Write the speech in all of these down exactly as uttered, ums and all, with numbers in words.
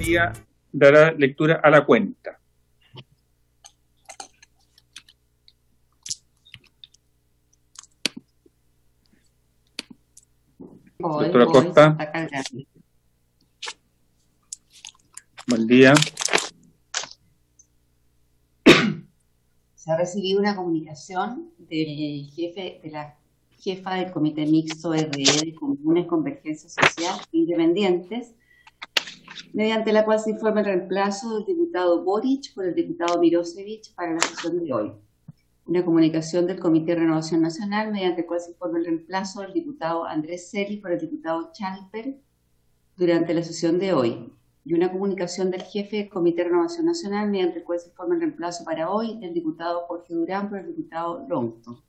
Secretaría dará lectura a la cuenta. Voy, Doctora voy, Costa. está cargando. Buen día. Se ha recibido una comunicación del jefe, de la jefa del Comité Mixto R E de Comunes Convergencia Social Independientes, mediante la cual se informa el reemplazo del diputado Boric por el diputado Mirosevich para la sesión de hoy. Una comunicación del Comité de Renovación Nacional, mediante la cual se informa el reemplazo del diputado Andrés Celis por el diputado Chalper durante la sesión de hoy. Y una comunicación del jefe del Comité de Renovación Nacional, mediante el cual se informa el reemplazo para hoy del diputado Jorge Durán por el diputado Longton.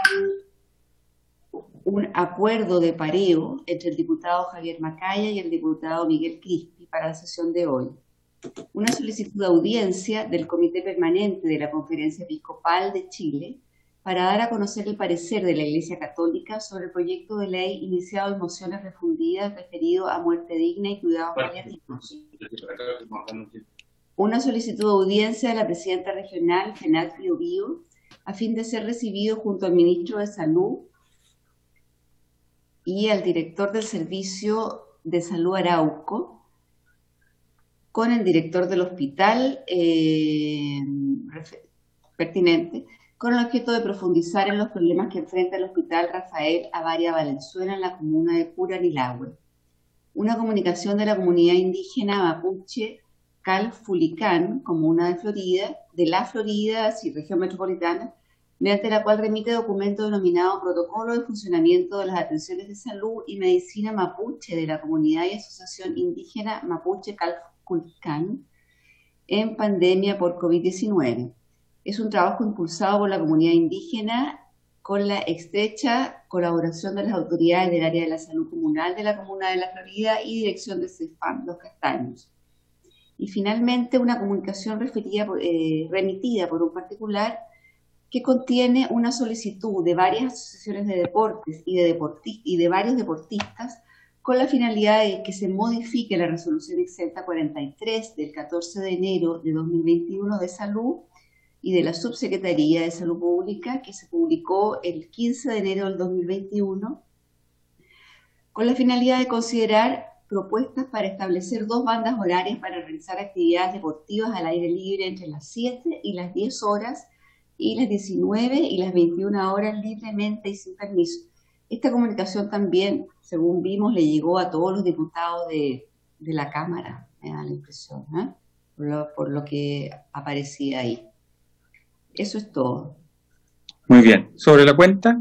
Un acuerdo de pareo entre el diputado Javier Macaya y el diputado Miguel Crispi para la sesión de hoy. Una solicitud de audiencia del Comité Permanente de la Conferencia Episcopal de Chile para dar a conocer el parecer de la Iglesia Católica sobre el proyecto de ley iniciado en mociones refundidas referido a muerte digna y cuidados paliativos. Una solicitud de audiencia de la presidenta regional, Fenat Bio Bio, a fin de ser recibido junto al ministro de Salud y al director del Servicio de Salud Arauco, con el director del hospital eh, pertinente, con el objeto de profundizar en los problemas que enfrenta el Hospital Rafael Avaria Valenzuela en la comuna de Curanilahue. Una comunicación de la comunidad indígena mapuche Calfulicán, comuna de Florida, de la Florida, sí, región metropolitana, mediante la cual remite documento denominado Protocolo de Funcionamiento de las Atenciones de Salud y Medicina Mapuche de la Comunidad y Asociación Indígena Mapuche Calfulicán en pandemia por COVID diecinueve. Es un trabajo impulsado por la comunidad indígena con la estrecha colaboración de las autoridades del área de la salud comunal de la comuna de La Florida y dirección de CEFAM Los Castaños. Y finalmente una comunicación referida, eh, remitida por un particular que contiene una solicitud de varias asociaciones de deportes y de, deporti y de varios deportistas con la finalidad de que se modifique la resolución exenta cuarenta y tres del catorce de enero de dos mil veintiuno de Salud y de la Subsecretaría de Salud Pública, que se publicó el quince de enero del dos mil veintiuno, con la finalidad de considerar propuestas para establecer dos bandas horarias para realizar actividades deportivas al aire libre entre las siete y las diez horas y las diecinueve y las veintiuna horas libremente y sin permiso. Esta comunicación también, según vimos, le llegó a todos los diputados de, de la Cámara, me da la impresión, ¿eh? por, lo, por lo que aparecía ahí. Eso es todo. Muy bien. ¿Sobre la cuenta?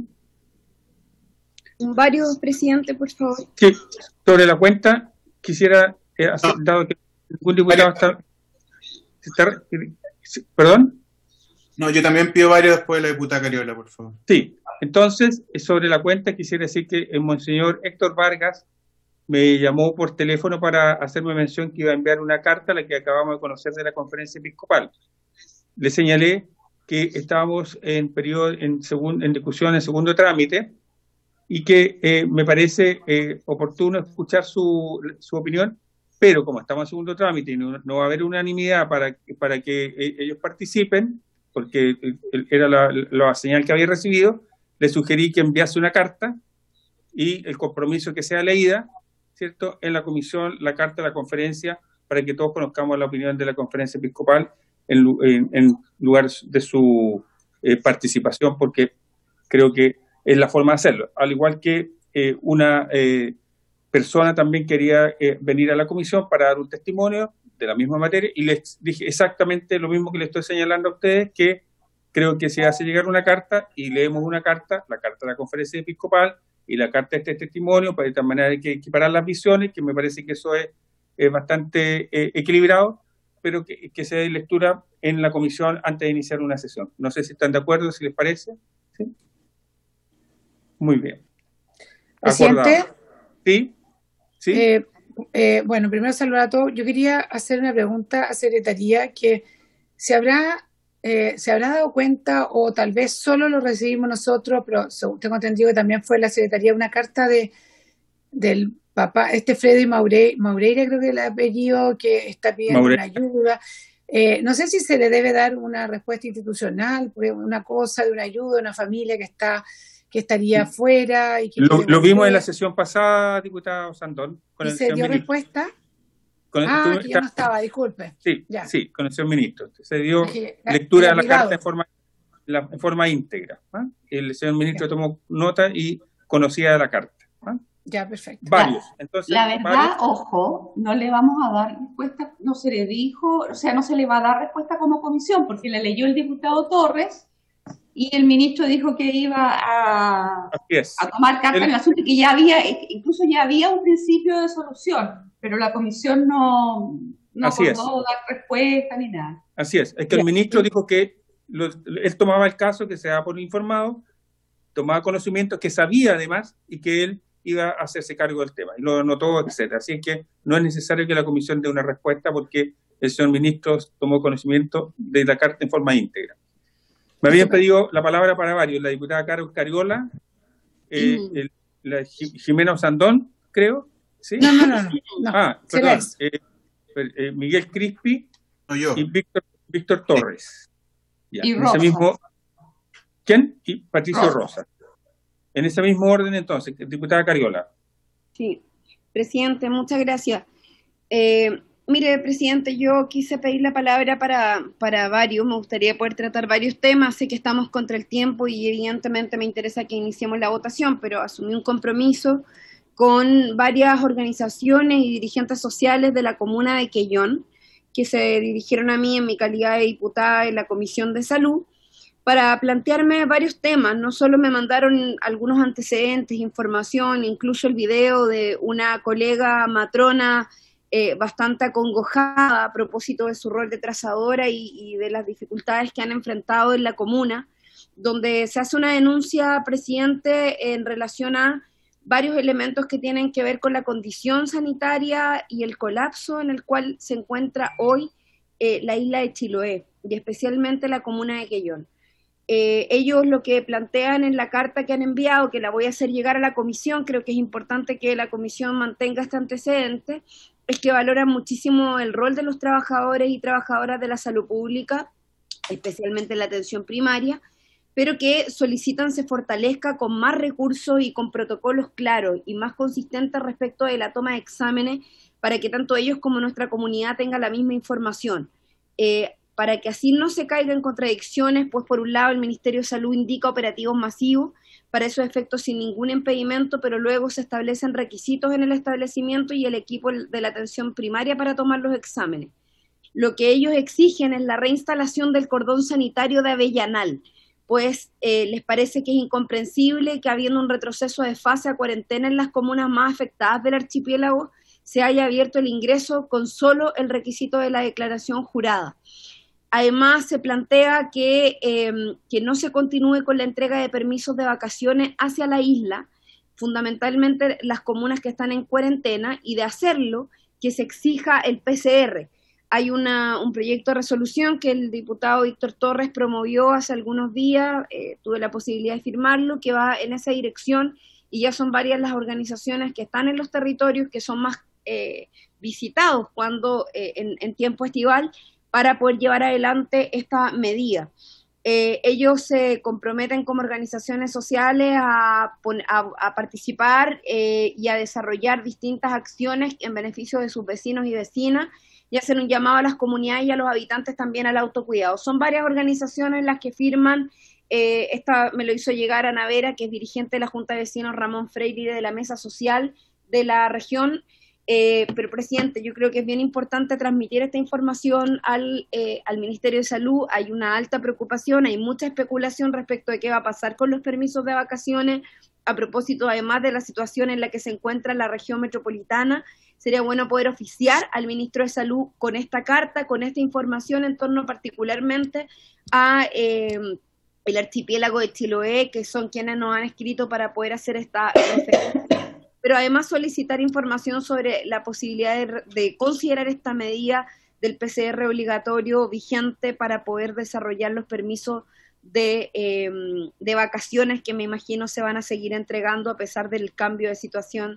Varios, presidente, por favor. Sí, sobre la cuenta quisiera, eh, hacer, no. dado que ningún diputado está, está... ¿Perdón? No, yo también pido varios después de la diputada Cariola, por favor. Sí, entonces, sobre la cuenta quisiera decir que el monseñor Héctor Vargas me llamó por teléfono para hacerme mención que iba a enviar una carta, la que acabamos de conocer de la conferencia episcopal. Le señalé que estábamos en periodo, en, segun, en discusión, en segundo trámite, y que eh, me parece eh, oportuno escuchar su, su opinión, pero como estamos en segundo trámite y no, no va a haber unanimidad para, para que eh, ellos participen, porque era la, la señal que había recibido, le sugerí que enviase una carta y el compromiso que sea leída, ¿cierto?, en la comisión, la carta de la conferencia, para que todos conozcamos la opinión de la conferencia episcopal en, en, en lugar de su eh, participación, porque creo que es la forma de hacerlo. Al igual que eh, una eh, persona también quería eh, venir a la comisión para dar un testimonio de la misma materia, y les dije exactamente lo mismo que le estoy señalando a ustedes, que creo que se hace llegar una carta y leemos una carta, la carta de la conferencia episcopal y la carta de este testimonio, para de tal manera hay que equiparar las visiones, que me parece que eso es, es bastante eh, equilibrado, pero que, que se dé lectura en la comisión antes de iniciar una sesión. No sé si están de acuerdo, si les parece. ¿Sí? Muy bien. Presidente. Acordado. ¿Sí? ¿Sí? Eh, eh, bueno, primero saludar a todos. Yo quería hacer una pregunta a Secretaría, que se habrá, eh, se habrá dado cuenta, o tal vez solo lo recibimos nosotros, pero tengo entendido que también fue la Secretaría una carta de, del papá, este Freddy Maure, Maureira creo que es el apellido, que está pidiendo Maureira. una ayuda. Eh, no sé si se le debe dar una respuesta institucional, porque una cosa de una ayuda, una familia que está que estaría afuera. Y que Lo, quiere lo vimos volver. en la sesión pasada, diputado Sandón. Con ¿Y el se señor dio ministro. respuesta? Con el- Ah, tú que yo no estás- estaba, disculpe. Sí, Ya. sí, con el señor ministro. Se dio Dije, lectura era a la privado. carta en forma, la- en forma íntegra. ¿ah? El señor ministro tomó nota y conocía de la carta. ¿ah? Ya, perfecto. Varios. Entonces, La verdad, varios- ojo, no le vamos a dar respuesta, no se le dijo, o sea, no se le va a dar respuesta como comisión, porque la leyó el diputado Torres y el ministro dijo que iba a, así es. a tomar carta El- en el asunto y que ya había, incluso ya había un principio de solución, pero la comisión no, no Así es. acordó dar respuesta ni nada. Así es. Es que el ministro dijo que lo- él tomaba el caso, que se daba por informado, tomaba conocimiento, que sabía además y que él iba a hacerse cargo del tema. Y lo anotó, etcétera. Así que no es necesario que la comisión dé una respuesta porque el señor ministro tomó conocimiento de la carta en forma íntegra. Me habían pedido la palabra para varios, la diputada Carol Cariola, eh, Mm. el- la Ji- Jimena Sandón, creo, ¿sí? No, no, no, no. no. Ah, se perdón, les. eh, eh, Miguel Crispi No yo. y Víctor, Víctor Torres. Ya, Y en Rosas. ese mismo, ¿quién? Y Patricio Rosas. Rosa. En ese mismo orden entonces, diputada Cariola. Sí, presidente, muchas gracias. Eh, mire, presidente, yo quise pedir la palabra para, para varios, me gustaría poder tratar varios temas, sé que estamos contra el tiempo y evidentemente me interesa que iniciemos la votación, pero asumí un compromiso con varias organizaciones y dirigentes sociales de la comuna de Quellón, que se dirigieron a mí en mi calidad de diputada en la Comisión de Salud, para plantearme varios temas. No solo me mandaron algunos antecedentes, información, incluso el video de una colega matrona eh, bastante acongojada a propósito de su rol de trazadora y, y de las dificultades que han enfrentado en la comuna, donde se hace una denuncia, presidente, en relación a varios elementos que tienen que ver con la condición sanitaria y el colapso en el cual se encuentra hoy eh, la isla de Chiloé, y especialmente la comuna de Quellón. Eh, ellos lo que plantean en la carta que han enviado, que la voy a hacer llegar a la comisión, creo que es importante que la comisión mantenga este antecedente, es que valoran muchísimo el rol de los trabajadores y trabajadoras de la salud pública, especialmente en la atención primaria, pero que solicitan se fortalezca con más recursos y con protocolos claros y más consistentes respecto de la toma de exámenes para que tanto ellos como nuestra comunidad tengan la misma información. Eh, para que así no se caiga en contradicciones, pues por un lado el Ministerio de Salud indica operativos masivos para esos efectos sin ningún impedimento, pero luego se establecen requisitos en el establecimiento y el equipo de la atención primaria para tomar los exámenes. Lo que ellos exigen es la reinstalación del cordón sanitario de Avellanal, pues eh, les parece que es incomprensible que habiendo un retroceso de fase a cuarentena en las comunas más afectadas del archipiélago, se haya abierto el ingreso con solo el requisito de la declaración jurada. Además, se plantea que, eh, que no se continúe con la entrega de permisos de vacaciones hacia la isla, fundamentalmente las comunas que están en cuarentena, y de hacerlo, que se exija el P C R. Hay una, un proyecto de resolución que el diputado Víctor Torres promovió hace algunos días, eh, tuve la posibilidad de firmarlo, que va en esa dirección, y ya son varias las organizaciones que están en los territorios que son más eh, visitados cuando eh, en, en tiempo estival, para poder llevar adelante esta medida. Eh, ellos se comprometen como organizaciones sociales a, a, a participar eh, y a desarrollar distintas acciones en beneficio de sus vecinos y vecinas, y hacen un llamado a las comunidades y a los habitantes también al autocuidado. Son varias organizaciones las que firman, eh, esta me lo hizo llegar Ana Vera, que es dirigente de la Junta de Vecinos Ramón Freire de la Mesa Social de la región. Eh, pero, presidente, yo creo que es bien importante transmitir esta información al, eh, al Ministerio de Salud. Hay una alta preocupación, hay mucha especulación respecto de qué va a pasar con los permisos de vacaciones, a propósito además de la situación en la que se encuentra la región metropolitana. Sería bueno poder oficiar al Ministro de Salud con esta carta, con esta información en torno particularmente a eh, el archipiélago de Chiloé, que son quienes nos han escrito para poder hacer esta referencia. Pero además solicitar información sobre la posibilidad de, de considerar esta medida del P C R obligatorio vigente para poder desarrollar los permisos de, eh, de vacaciones que me imagino se van a seguir entregando a pesar del cambio de situación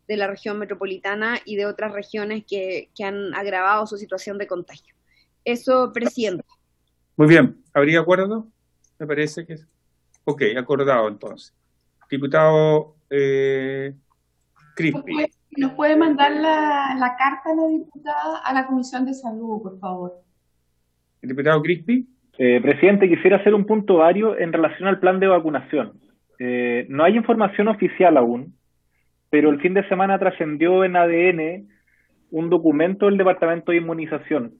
de la región metropolitana y de otras regiones que, que han agravado su situación de contagio. Eso, presidente. Muy bien. ¿Habría acuerdo? Me parece que es. Ok, acordado entonces. Diputado eh, Crispi. ¿Nos puede mandar la, la carta a la diputada a la Comisión de Salud, por favor? ¿El diputado Crispi? Eh, presidente, quisiera hacer un punto vario en relación al plan de vacunación. Eh, no hay información oficial aún, pero el fin de semana trascendió en A D N un documento del Departamento de Inmunización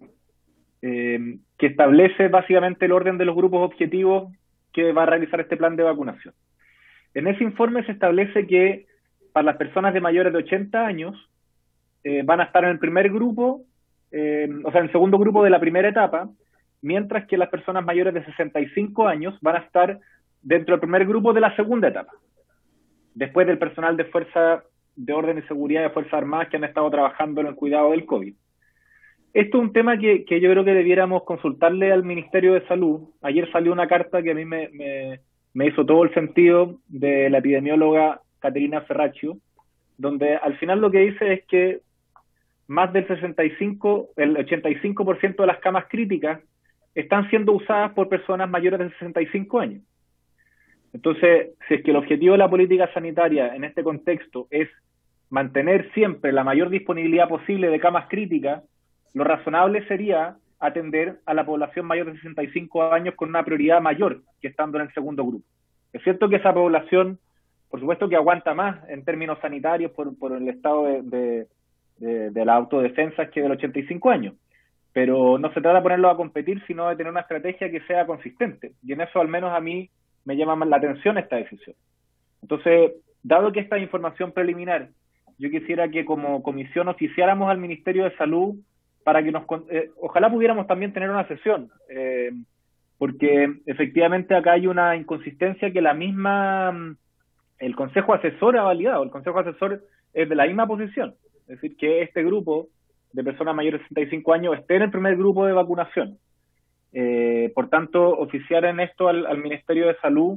eh, que establece básicamente el orden de los grupos objetivos que va a realizar este plan de vacunación. En ese informe se establece que para las personas de mayores de ochenta años eh, van a estar en el primer grupo, eh, o sea, en el segundo grupo de la primera etapa, mientras que las personas mayores de sesenta y cinco años van a estar dentro del primer grupo de la segunda etapa, después del personal de Fuerza de Orden y Seguridad de Fuerzas Armadas que han estado trabajando en el cuidado del COVID. Esto es un tema que, que yo creo que debiéramos consultarle al Ministerio de Salud. Ayer salió una carta que a mí me, me, me hizo todo el sentido de la epidemióloga Caterina Ferraccio, donde al final lo que dice es que más del sesenta y cinco, el ochenta y cinco por ciento de las camas críticas están siendo usadas por personas mayores de sesenta y cinco años. Entonces, si es que el objetivo de la política sanitaria en este contexto es mantener siempre la mayor disponibilidad posible de camas críticas, lo razonable sería atender a la población mayor de sesenta y cinco años con una prioridad mayor que estando en el segundo grupo. Es cierto que esa población, por supuesto que aguanta más en términos sanitarios por, por el estado de, de, de, de la autodefensa que del ochenta y cinco años, pero no se trata de ponerlo a competir, sino de tener una estrategia que sea consistente, y en eso al menos a mí me llama más la atención esta decisión. Entonces, dado que esta es información preliminar, yo quisiera que como comisión oficiáramos al Ministerio de Salud para que nos, eh, ojalá pudiéramos también tener una sesión, eh, porque efectivamente acá hay una inconsistencia que la misma, el Consejo Asesor ha validado. El Consejo Asesor es de la misma posición, es decir, que este grupo de personas mayores de sesenta y cinco años esté en el primer grupo de vacunación. Eh, por tanto, oficiar en esto al, al Ministerio de Salud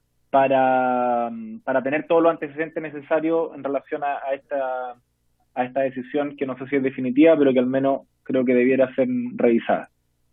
para, para tener todos los antecedentes necesarios en relación a, a esta a esta decisión que no sé si es definitiva, pero que al menos creo que debiera ser revisada.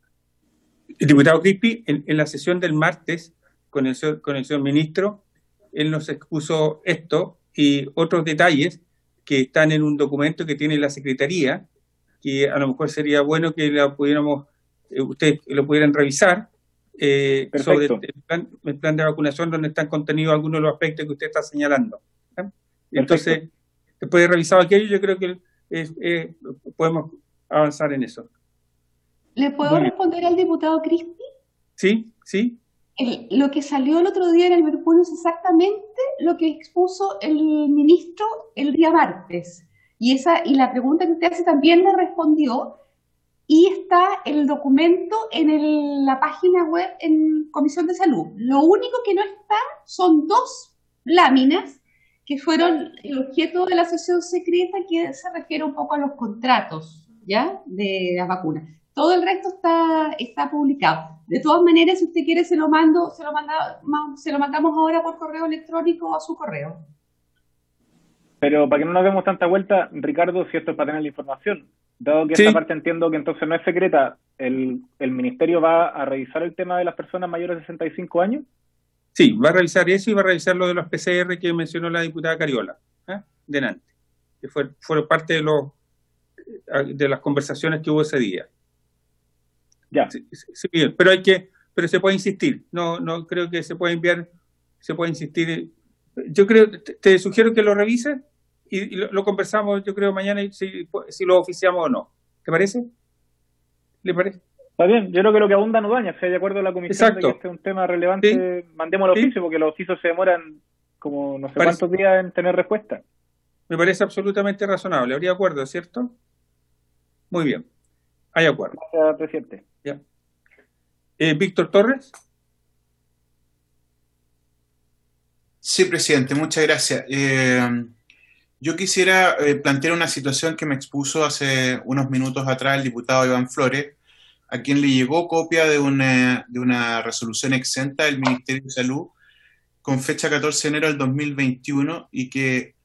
El diputado Crispi, en, en la sesión del martes con el, con el señor ministro, él nos expuso esto y otros detalles que están en un documento que tiene la Secretaría, que a lo mejor sería bueno que lo pudiéramos, eh, ustedes lo pudieran revisar, eh, sobre el plan, el plan de vacunación, donde están contenidos algunos de los aspectos que usted está señalando. ¿eh? Entonces, después de revisar aquello, yo creo que es, eh, podemos avanzar en eso. ¿Le puedo responder al diputado Crispi? Sí, sí. El, lo que salió el otro día en el Mercurio es exactamente lo que expuso el ministro el día martes. Y, esa, y la pregunta que usted hace también le respondió. Y está el documento en el, la página web en Comisión de Salud. Lo único que no está son dos láminas que fueron el objeto de la sesión secreta, que se refiere un poco a los contratos, ¿ya?, de las vacunas. Todo el resto está, está publicado. De todas maneras, si usted quiere, se lo mando, se lo manda, se lo mandamos ahora por correo electrónico a su correo. Pero para que no nos demos tanta vuelta, Ricardo, si esto es para tener la información, dado que sí. Esta parte entiendo que entonces no es secreta, ¿el, el Ministerio va a revisar el tema de las personas mayores de sesenta y cinco años? Sí, va a revisar eso y va a revisar lo de los P C R que mencionó la diputada Cariola, ¿eh? delante, que fue, fueron parte de, los, de las conversaciones que hubo ese día. Ya. Sí, sí, bien, pero hay que, pero se puede insistir, no, no creo que se pueda enviar, se puede insistir. Yo creo, te, te sugiero que lo revises y, y lo, lo conversamos, yo creo, mañana si, si lo oficiamos o no. ¿Te parece? ¿Le parece? Está bien, yo creo que lo que abunda no daña, si hay de acuerdo a la comisión Exacto. de que este es un tema relevante, sí. mandemos el oficio, sí. porque los oficios se demoran como no sé parece. cuántos días en tener respuesta. Me parece absolutamente razonable, habría acuerdo, ¿cierto? Muy bien, hay acuerdo. Gracias, presidente. Ya. Eh, Víctor Torres. Sí, presidente, muchas gracias. Eh, yo quisiera eh, plantear una situación que me expuso hace unos minutos atrás el diputado Iván Flores, a quien le llegó copia de una, de una resolución exenta del Ministerio de Salud con fecha catorce de enero del dos mil veintiuno y que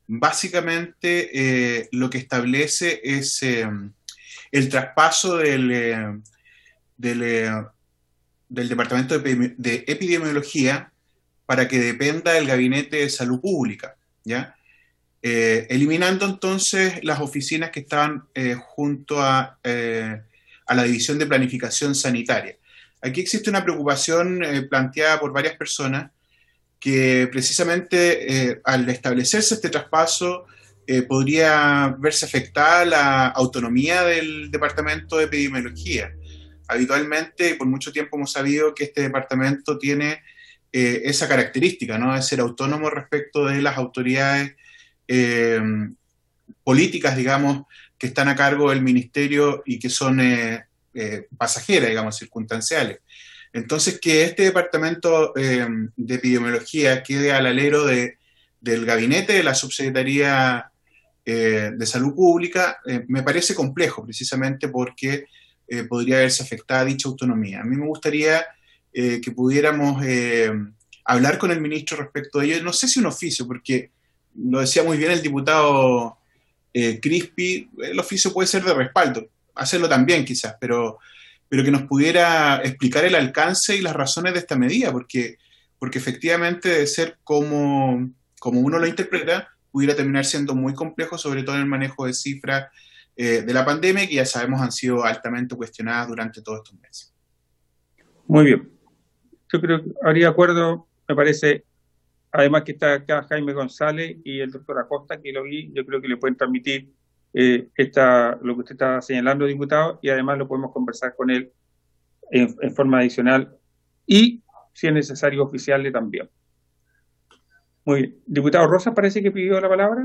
básicamente eh, lo que establece es eh, el traspaso del, eh, del, eh, del Departamento de, de Epidemiología para que dependa del Gabinete de Salud Pública, ¿ya? Eh, eliminando entonces las oficinas que estaban eh, junto a, eh, a la División de Planificación Sanitaria. Aquí existe una preocupación eh, planteada por varias personas que precisamente eh, al establecerse este traspaso eh, podría verse afectada la autonomía del Departamento de Epidemiología. Habitualmente, por mucho tiempo hemos sabido que este departamento tiene eh, esa característica, ¿no?, de ser autónomo respecto de las autoridades eh, políticas, digamos, que están a cargo del ministerio y que son eh, eh, pasajeras, digamos, circunstanciales. Entonces, que este departamento eh, de epidemiología quede al alero de, del gabinete de la Subsecretaría eh, de Salud Pública eh, me parece complejo, precisamente porque eh, podría verse afectada dicha autonomía. A mí me gustaría eh, que pudiéramos eh, hablar con el ministro respecto a ello. No sé si un oficio, porque lo decía muy bien el diputado eh, Crispi, el oficio puede ser de respaldo, hacerlo también quizás, pero... pero que nos pudiera explicar el alcance y las razones de esta medida, porque, porque efectivamente de ser como, como uno lo interpreta, pudiera terminar siendo muy complejo, sobre todo en el manejo de cifras eh, de la pandemia, que ya sabemos han sido altamente cuestionadas durante todos estos meses. Muy bien. Yo creo que habría acuerdo, me parece, además que está acá Jaime González y el doctor Acosta, que lo vi, yo creo que le pueden transmitir Eh, esta, lo que usted está señalando, diputado, y además lo podemos conversar con él en, en forma adicional y, si es necesario, oficiarle también. Muy bien. Diputado Rosa, parece que pidió la palabra.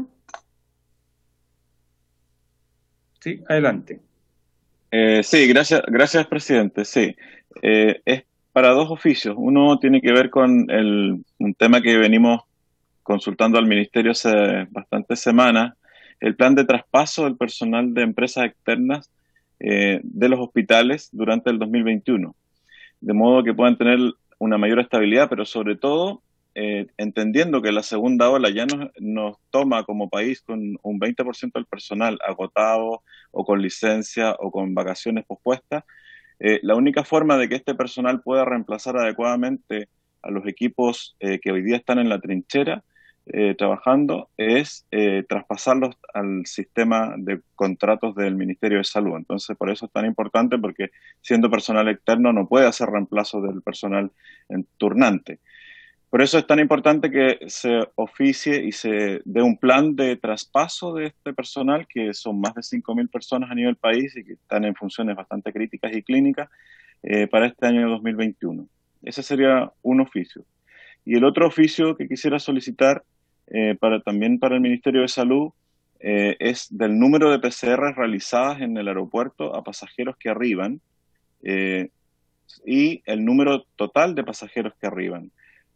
Sí, adelante. Eh, sí, gracias, gracias, presidente. Sí, eh, es para dos oficios. Uno tiene que ver con el, un tema que venimos consultando al Ministerio hace bastantes semanas, el plan de traspaso del personal de empresas externas eh, de los hospitales durante el dos mil veintiuno, de modo que puedan tener una mayor estabilidad, pero sobre todo eh, entendiendo que la segunda ola ya nos, nos toma como país con un veinte por ciento del personal agotado o con licencia o con vacaciones pospuestas, eh, la única forma de que este personal pueda reemplazar adecuadamente a los equipos eh, que hoy día están en la trinchera Eh, trabajando es eh, traspasarlos al sistema de contratos del Ministerio de Salud. Entonces, por eso es tan importante, porque siendo personal externo no puede hacer reemplazo del personal en turnante. Por eso es tan importante que se oficie y se dé un plan de traspaso de este personal, que son más de cinco mil personas a nivel país y que están en funciones bastante críticas y clínicas eh, para este año dos mil veintiuno. Ese sería un oficio. Y el otro oficio que quisiera solicitar Eh, para, también para el Ministerio de Salud eh, es del número de P C R realizadas en el aeropuerto a pasajeros que arriban eh, y el número total de pasajeros que arriban.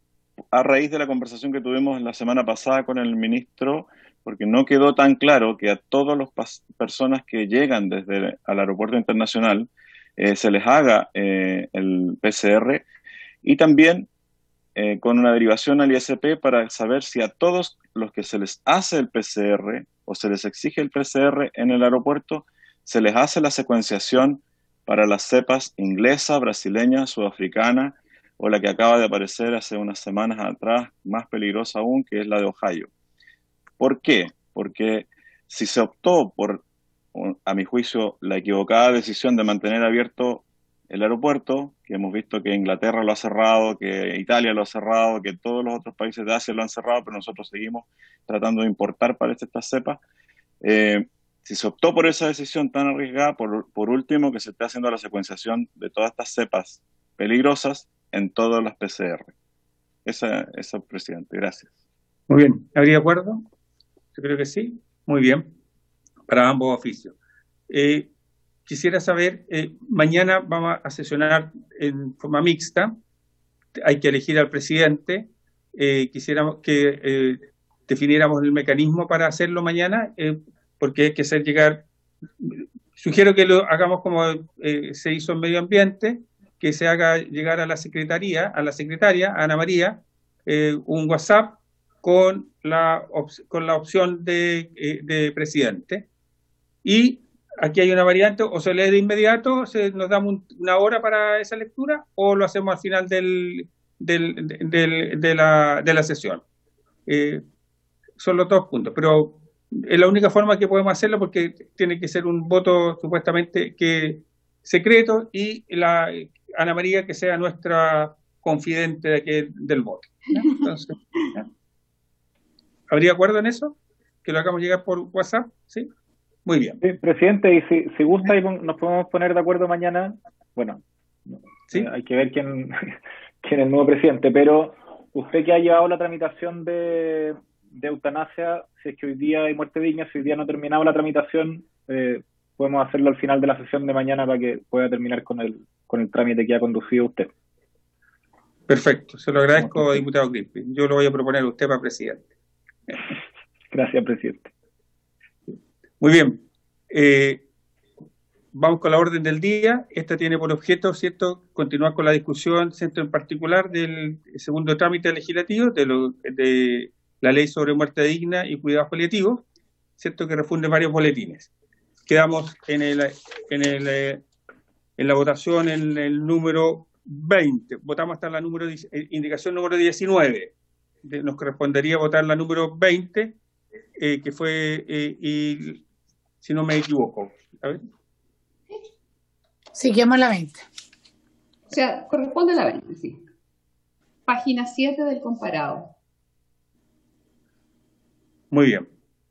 A raíz de la conversación que tuvimos la semana pasada con el ministro, porque no quedó tan claro que a todas las personas que llegan desde el al aeropuerto internacional eh, se les haga eh, el P C R, y también Eh, con una derivación al I S P para saber si a todos los que se les hace el P C R o se les exige el P C R en el aeropuerto, se les hace la secuenciación para las cepas inglesa, brasileña, sudafricana o la que acaba de aparecer hace unas semanas atrás, más peligrosa aún, que es la de Ohio. ¿Por qué? Porque si se optó por, a mi juicio, la equivocada decisión de mantener abierto el aeropuerto, que hemos visto que Inglaterra lo ha cerrado, que Italia lo ha cerrado, que todos los otros países de Asia lo han cerrado, pero nosotros seguimos tratando de importar para estas cepas. Eh, si se optó por esa decisión tan arriesgada, por, por último, que se esté haciendo la secuenciación de todas estas cepas peligrosas en todas las P C R. Esa, esa, presidente. Gracias. Muy bien. ¿Habría acuerdo? Yo creo que sí. Muy bien. Para ambos oficios. Eh, Quisiera saber, eh, mañana vamos a sesionar en forma mixta, hay que elegir al presidente, eh, quisiéramos que eh, definiéramos el mecanismo para hacerlo mañana, eh, porque hay que hacer llegar, sugiero que lo hagamos como eh, se hizo en Medio Ambiente, que se haga llegar a la secretaría, a la secretaria, a Ana María, eh, un WhatsApp con la, con la opción de, eh, de presidente. Y aquí hay una variante, o se lee de inmediato, se, nos damos un, una hora para esa lectura, o lo hacemos al final del, del, del, de, la, de la sesión. Eh, son los dos puntos, pero es la única forma que podemos hacerlo porque tiene que ser un voto supuestamente que secreto y la Ana María que sea nuestra confidente de aquel, del voto. ¿Ya? Entonces, ¿ya? ¿Habría acuerdo en eso? ¿Que lo hagamos llegar por WhatsApp? ¿Sí? Muy bien. Sí, presidente, y si, si gusta y nos podemos poner de acuerdo mañana, bueno, ¿sí? eh, hay que ver quién, quién es el nuevo presidente, pero usted que ha llevado la tramitación de, de eutanasia, si es que hoy día hay muerte digna, si hoy día no ha terminado la tramitación, eh, podemos hacerlo al final de la sesión de mañana para que pueda terminar con el, con el trámite que ha conducido usted. Perfecto, se lo agradezco, diputado Crispi. Yo lo voy a proponer a usted para presidente. Gracias, presidente. Muy bien. Eh, vamos con la orden del día. Esta tiene por objeto, ¿cierto?, continuar con la discusión, ¿cierto?, en particular del segundo trámite legislativo de, lo, de la ley sobre muerte digna y cuidados paliativos, ¿cierto?, que refunde varios boletines. Quedamos en, el, en, el, en la votación en el número veinte. Votamos hasta la número, indicación número diecinueve. De, nos correspondería votar la número veinte, eh, que fue, eh, y, si no me equivoco. A ver. Seguimos la veinte. O sea, corresponde a la veinte, sí. Página siete del comparado. Muy bien.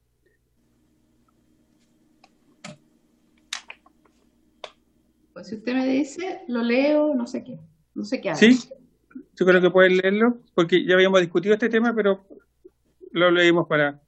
Pues si usted me dice, lo leo, no sé qué. No sé qué hago. Sí, yo creo que pueden leerlo, porque ya habíamos discutido este tema, pero lo leímos para...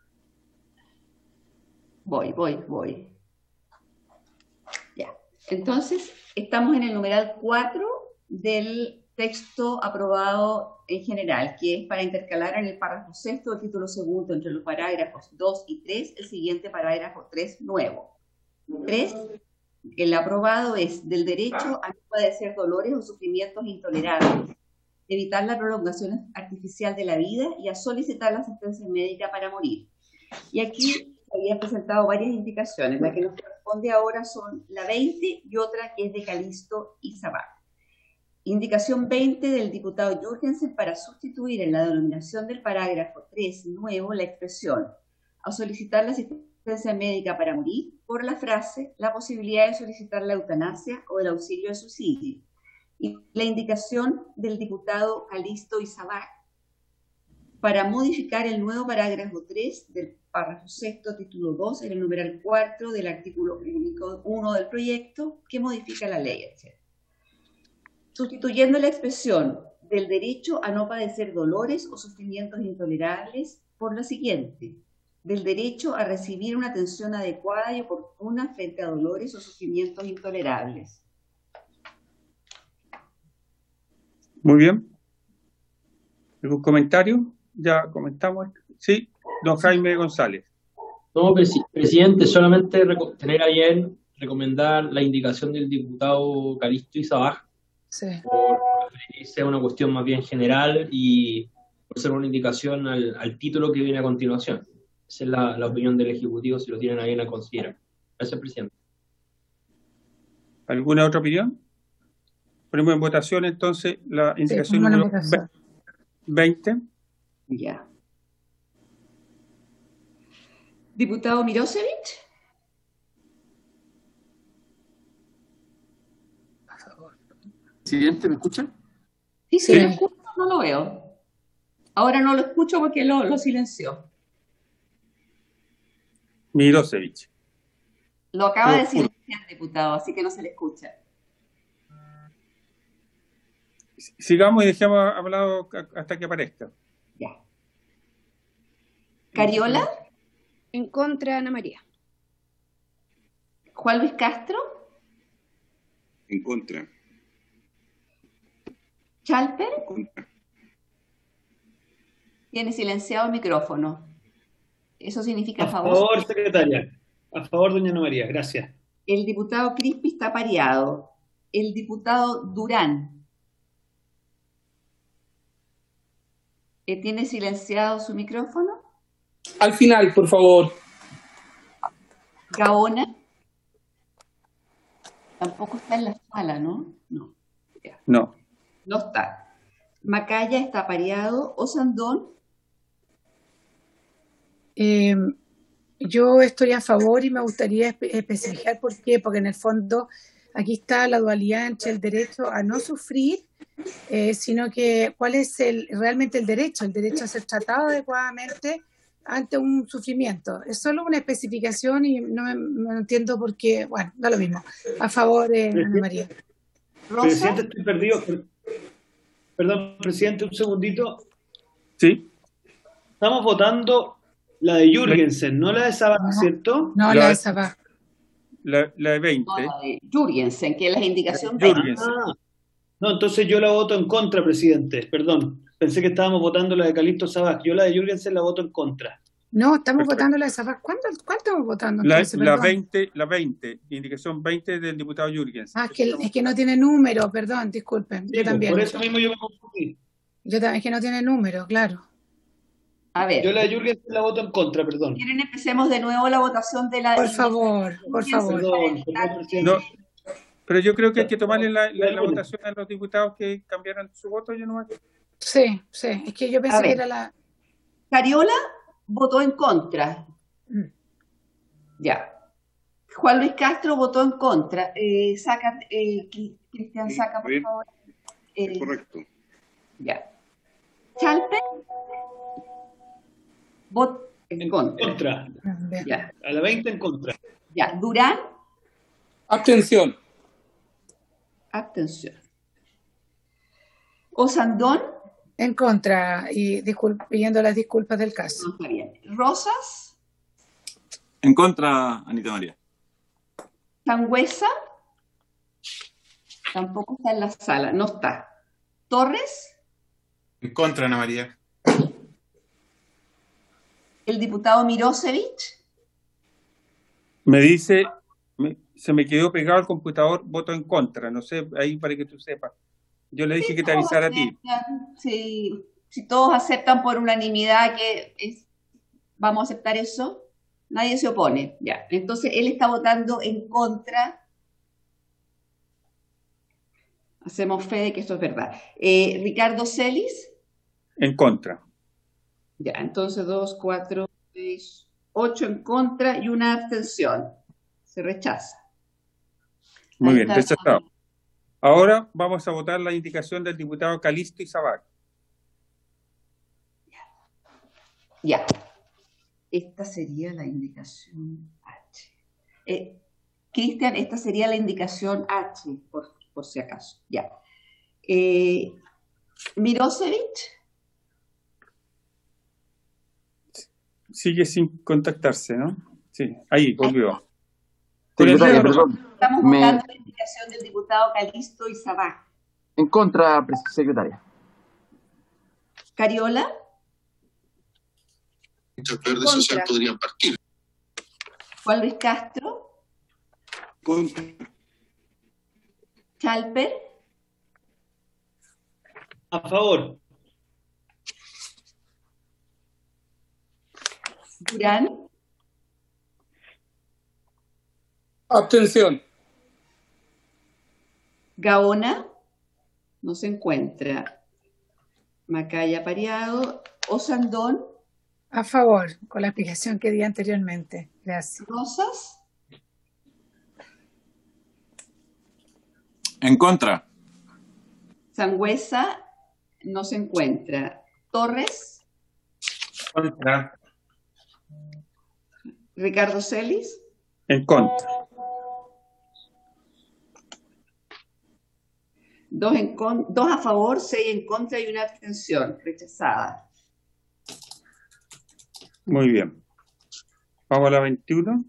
Voy, voy, voy. Ya. Entonces, estamos en el numeral cuatro del texto aprobado en general, que es para intercalar en el párrafo sexto del título segundo entre los parágrafos dos y tres, el siguiente parágrafo tres nuevo. tres, el aprobado es del derecho a no padecer dolores o sufrimientos intolerables, evitar la prolongación artificial de la vida y a solicitar la asistencia médica para morir. Y aquí había presentado varias indicaciones. La que nos corresponde ahora son la veinte y otra que es de Calisto y Sabat. Indicación veinte del diputado Jürgensen para sustituir en la denominación del parágrafo tres nuevo la expresión a solicitar la asistencia médica para morir por la frase la posibilidad de solicitar la eutanasia o el auxilio de suicidio. Y la indicación del diputado Calisto y Sabat para modificar el nuevo parágrafo tres del párrafo sexto, título dos, en el numeral cuatro del artículo único uno del proyecto, que modifica la ley, etcétera. Sustituyendo la expresión del derecho a no padecer dolores o sufrimientos intolerables por la siguiente: del derecho a recibir una atención adecuada y oportuna frente a dolores o sufrimientos intolerables. Muy bien. ¿Algún comentario? Ya comentamos. Sí, don Jaime González. No, presidente, solamente tener a bien recomendar la indicación del diputado Calisto Izabaj, sí, por que sea una cuestión más bien general y por ser una indicación al, al título que viene a continuación. Esa es la, la opinión del Ejecutivo, si lo tienen a bien a considerar. Gracias, presidente. ¿Alguna otra opinión? Ponemos en votación entonces la indicación sí, número veinte. Ya. Diputado Mirosevic. Presidente, ¿me escuchan? Sí, sí, sí. Lo escucho, no lo veo. Ahora no lo escucho porque lo, lo silenció. Mirosevic. Lo acaba no, de silenciar, diputado, así que no se le escucha. Sigamos y dejemos hablado hasta que aparezca. Ya. ¿Cariola? En contra, Ana María. ¿Juan Luis Castro? En contra. ¿Chalper? En contra. Tiene silenciado el micrófono. Eso significa a favor. A favor, secretaria. A favor, doña Ana María. Gracias. El diputado Crispi está pareado. El diputado Durán. Eh, ¿Tiene silenciado su micrófono? Al final, por favor. Gaona. Tampoco está en la sala, ¿no? No. Ya. No. No está. Macaya está pareado. Osandón. Eh, yo estoy a favor y me gustaría espe- especificar por qué, porque en el fondo aquí está la dualidad entre el derecho a no sufrir, eh, sino que cuál es el realmente el derecho, el derecho a ser tratado adecuadamente ante un sufrimiento. Es solo una especificación y no, me, no entiendo por qué, bueno, da lo mismo. A favor, eh, Ana María. Rosa. Presidente, estoy perdido. Perdón, presidente, un segundito. Sí. Estamos votando la de Jürgensen, no la de Sabah, ¿cierto? No, la, la de Sabah. La, la de veinte. No, la de Jürgensen, que es la indicación veinte. Jürgensen. Ah, no, entonces yo la voto en contra, presidente, perdón. Pensé que estábamos votando la de Calixto Sabah. Yo la de Jürgensen la voto en contra. No, estamos Perfecto. votando la de Sabah. ¿Cuál estamos votando? La, Entonces, la perdón. veinte, la veinte, indicación veinte del diputado Jürgensen. Ah, es que, es que no tiene número, perdón, disculpen. Sí, Yo también. Por eso mismo yo me confundí. Yo también, es que no tiene número, claro. A ver. Yo la de Jürgensen la voto en contra, perdón. ¿Quieren empecemos de nuevo la votación de la... Por favor, por favor. Perdón, perdón, presidente. No, pero yo creo que hay que tomarle la, la, la votación a los diputados que cambiaron su voto. Yo no me... Sí, sí, es que yo pensé que era la... Cariola votó en contra. Mm. Ya. Juan Luis Castro votó en contra. Eh, saca, eh, Cristian, Sí, saca, por bien. favor. Es Eh, correcto. ya. Chalpe votó en En contra. contra. Bien. Ya. A la veinte en contra. Ya. Durán, Abstención. abstención. Osandón, En contra y discul- pidiendo las disculpas del caso. no está bien. Rosas, En contra, Anita María. Sangüesa, tampoco está en la sala, no está. Torres, En contra, Ana María. el diputado Mirosevich, Me dice, me- se me quedó pegado el computador, voto en contra. No sé, ahí para que tú sepas. Yo le dije Sí, que te todos avisara a ti. aceptan, sí, si todos aceptan por unanimidad que es, vamos a aceptar eso, nadie se opone. Ya, entonces él está votando en contra. Hacemos fe de que esto es verdad. Eh, Ricardo Celis, En contra. ya, entonces dos, cuatro, seis, ocho en contra y una abstención. Se rechaza. Muy Ahí bien, está. rechazado. Ahora vamos a votar la indicación del diputado Calixto Sabah. Ya. Esta sería la indicación H. Eh, Cristian, esta sería la indicación H, por, por si acaso. Ya. Eh, Mirosevich, Sigue sin contactarse, ¿no? Sí, ahí, volvió. Secretaria, perdón. estamos Me- votando la indicación del diputado Calixto y Sabah. En contra, pres- secretaria. Cariola, Muchas verdes Contra. social podrían partir. Juan Luis Castro, Contra. Chalper, A favor. Durán, Abstención. Gaona, no se encuentra. Macaya Pareado, Osandón, A favor, con la explicación que di anteriormente. Gracias. Rosas, En contra. Sangüesa, no se encuentra. Torres, Contra. Ricardo Celis, En contra. dos, en con- dos a favor, seis en contra y una abstención. Rechazada. Muy bien. Vamos a la veintiuno.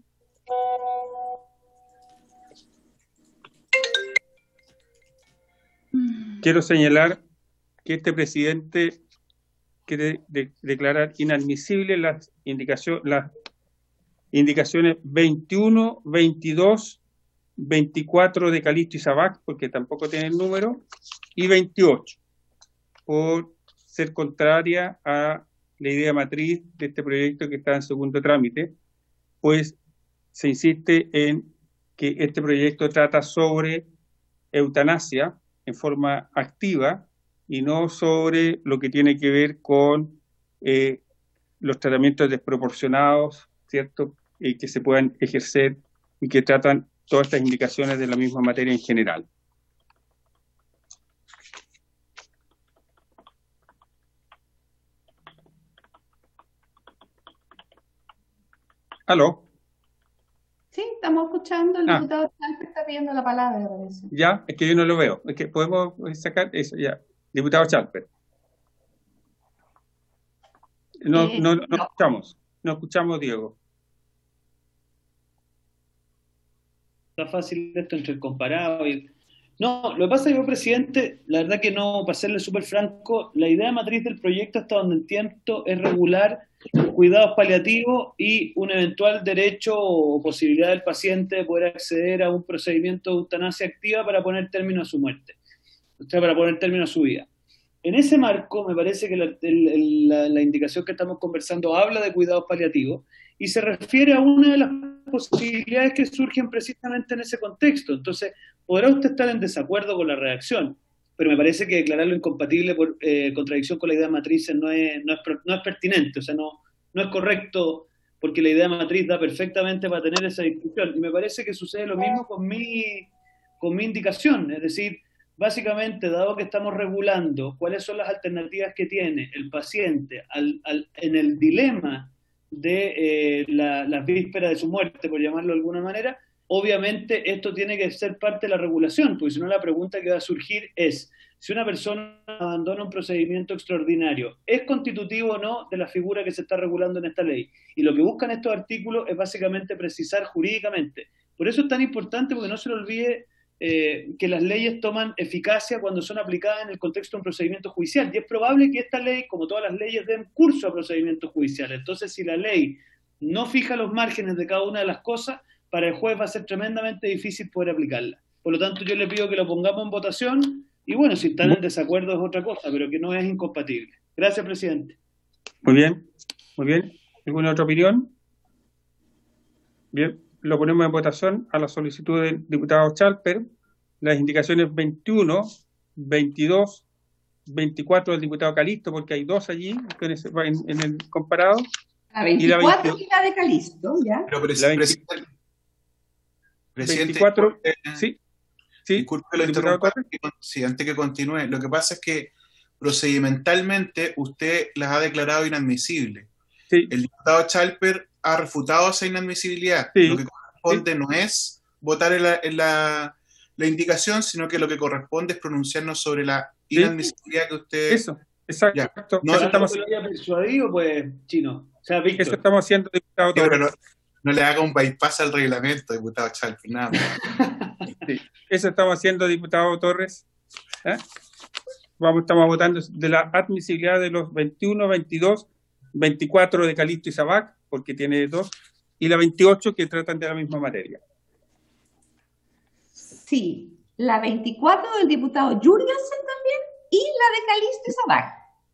Quiero señalar que este presidente quiere de- declarar inadmisibles las, indicación, las indicaciones veintiuno, veintidós, veinticuatro de Calixto y Sabah, porque tampoco tienen número, y veintiocho, por ser contraria a la idea matriz de este proyecto que está en segundo trámite, pues se insiste en que este proyecto trata sobre eutanasia en forma activa y no sobre lo que tiene que ver con eh, los tratamientos desproporcionados, ¿cierto?, eh, que se puedan ejercer y que tratan todas estas indicaciones de la misma materia en general. ¿Aló? Sí, estamos escuchando, el Ah. diputado Chalper está pidiendo la palabra, parece. Ya, es que yo no lo veo. Es que podemos sacar eso, ya. Diputado Chalper. No, Eh, no, no no. escuchamos. No escuchamos, Diego. Está fácil esto entre el comparado y... No, lo que pasa es que yo, presidente, la verdad que no, para serle súper franco, la idea matriz del proyecto, hasta donde entiendo, es regular los cuidados paliativos y un eventual derecho o posibilidad del paciente de poder acceder a un procedimiento de eutanasia activa para poner término a su muerte, o sea, para poner término a su vida. En ese marco, me parece que la, el, el, la, la indicación que estamos conversando habla de cuidados paliativos y se refiere a una de las posibilidades que surgen precisamente en ese contexto. Entonces, podrá usted estar en desacuerdo con la redacción, pero me parece que declararlo incompatible por eh, contradicción con la idea matriz no es, no, es, no es pertinente, o sea, no, no es correcto, porque la idea matriz da perfectamente para tener esa discusión. Y me parece que sucede lo mismo con mi, con mi indicación, es decir, básicamente, dado que estamos regulando cuáles son las alternativas que tiene el paciente al, al, en el dilema de eh, la, la víspera de su muerte, por llamarlo de alguna manera, obviamente esto tiene que ser parte de la regulación, porque si no la pregunta que va a surgir es, si una persona abandona un procedimiento extraordinario, ¿es constitutivo o no de la figura que se está regulando en esta ley? Y lo que buscan estos artículos es básicamente precisar jurídicamente. Por eso es tan importante, porque no se le olvide eh, que las leyes toman eficacia cuando son aplicadas en el contexto de un procedimiento judicial. Y es probable que esta ley, como todas las leyes, den curso a procedimientos judiciales. Entonces, si la ley no fija los márgenes de cada una de las cosas, para el juez va a ser tremendamente difícil poder aplicarla. Por lo tanto, yo le pido que lo pongamos en votación y bueno, si están en desacuerdo es otra cosa, pero que no es incompatible. Gracias, presidente. Muy bien, muy bien. ¿Alguna otra opinión? Bien, lo ponemos en votación a la solicitud del diputado Chalper. Las indicaciones veintiuno, veintidós, veinticuatro del diputado Calisto, porque hay dos allí en, en el comparado. La veinticuatro y la, y la de Calisto, ¿ya? Pero, presi la veinte, presidente, presidente, veinticuatro, eh, sí. Sí, disculpe que lo interrumpa, sí, antes que continúe. Lo que pasa es que procedimentalmente usted las ha declarado inadmisibles. Sí. El diputado Chalper ha refutado esa inadmisibilidad. Sí. Lo que corresponde sí. no es votar en, la, en la, la indicación, sino que lo que corresponde es pronunciarnos sobre la inadmisibilidad sí. que usted... Eso, exacto. No, eso estamos... lo haya persuadido, pues, Chino. O sea, Víctor. Eso estamos haciendo, diputado Torres. No, no le haga un bypass al reglamento, diputado Chalper, nada más. Sí. Eso estamos haciendo, diputado Torres. ¿Eh? Vamos, estamos votando de la admisibilidad de los veintiuno, veintidós, veinticuatro de Calisto y Sabac, porque tiene dos, y la veintiocho que tratan de la misma materia. Sí, la veinticuatro del diputado Jürgensen también y la de Calisto y Sabac.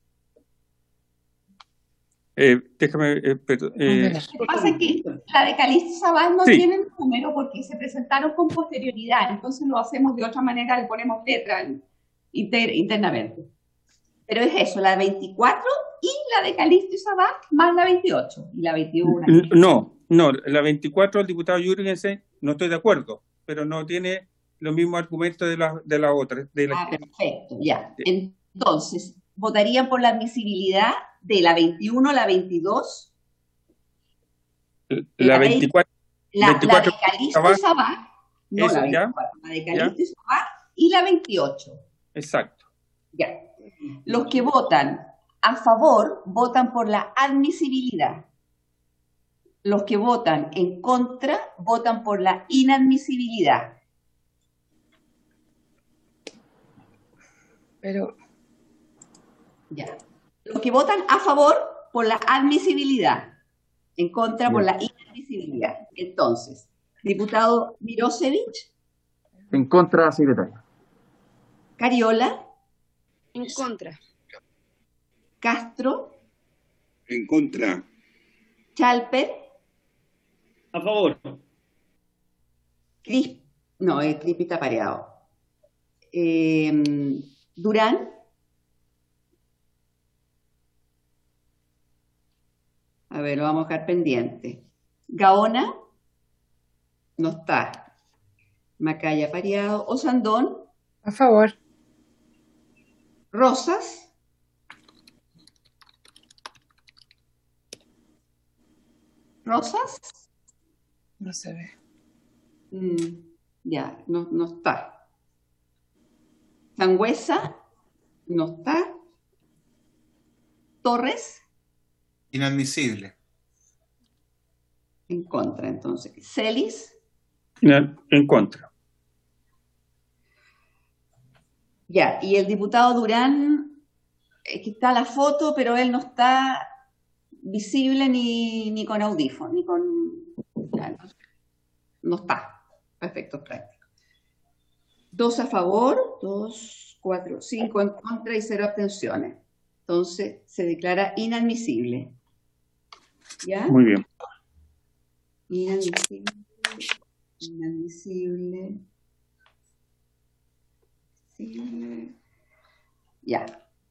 Eh, déjame, eh, perdón, eh, Lo que pasa es que la de Calisto y Sabac no sí. tienen número porque se presentaron con posterioridad, entonces lo hacemos de otra manera, le ponemos letra inter, internamente. Pero es eso, la de veinticuatro y la de Calisto y Sabac más la veintiocho y la veintiuno. No, no, la veinticuatro del diputado Jürgensen no estoy de acuerdo, pero no tiene los mismos argumentos de la, de la otra. De la... Ah, perfecto, ya. Entonces, votarían por la admisibilidad de la veintiuno, la veintidós, la, la veinticuatro, la, veinticuatro, la de Calisto y Sabac, no eso, la veinticuatro, ya, la de Calisto ya. y Sabac y la veintiocho. Exacto. Ya. Los que votan a favor votan por la admisibilidad. Los que votan en contra votan por la inadmisibilidad. Pero ya. Los que votan a favor por la admisibilidad, en contra por la inadmisibilidad. Entonces, diputado Mirosevich. En contra, secretaria. Cariola. En contra. Castro, En contra. Chalper, A favor. Cris, no, eh, Crispi está pareado. Eh, Durán, a ver, lo vamos a dejar pendiente. Gaona, no está. Macaya pareado. Osandón, A favor. Rosas, Rosas, No se ve. mm, ya, no, no está. Sangüesa, no está. Torres, Inadmisible. en contra, entonces. Celis, En, en contra. ya, y el diputado Durán, eh, que está la foto, pero él no está visible ni, ni con audífono, ni con... ya, no, no está. Perfecto, práctico. Dos a favor, dos, cuatro, cinco en contra y cero abstenciones. Entonces se declara inadmisible. ¿Ya? Muy bien. Inadmisible. Inadmisible. Inadmisible. Ya.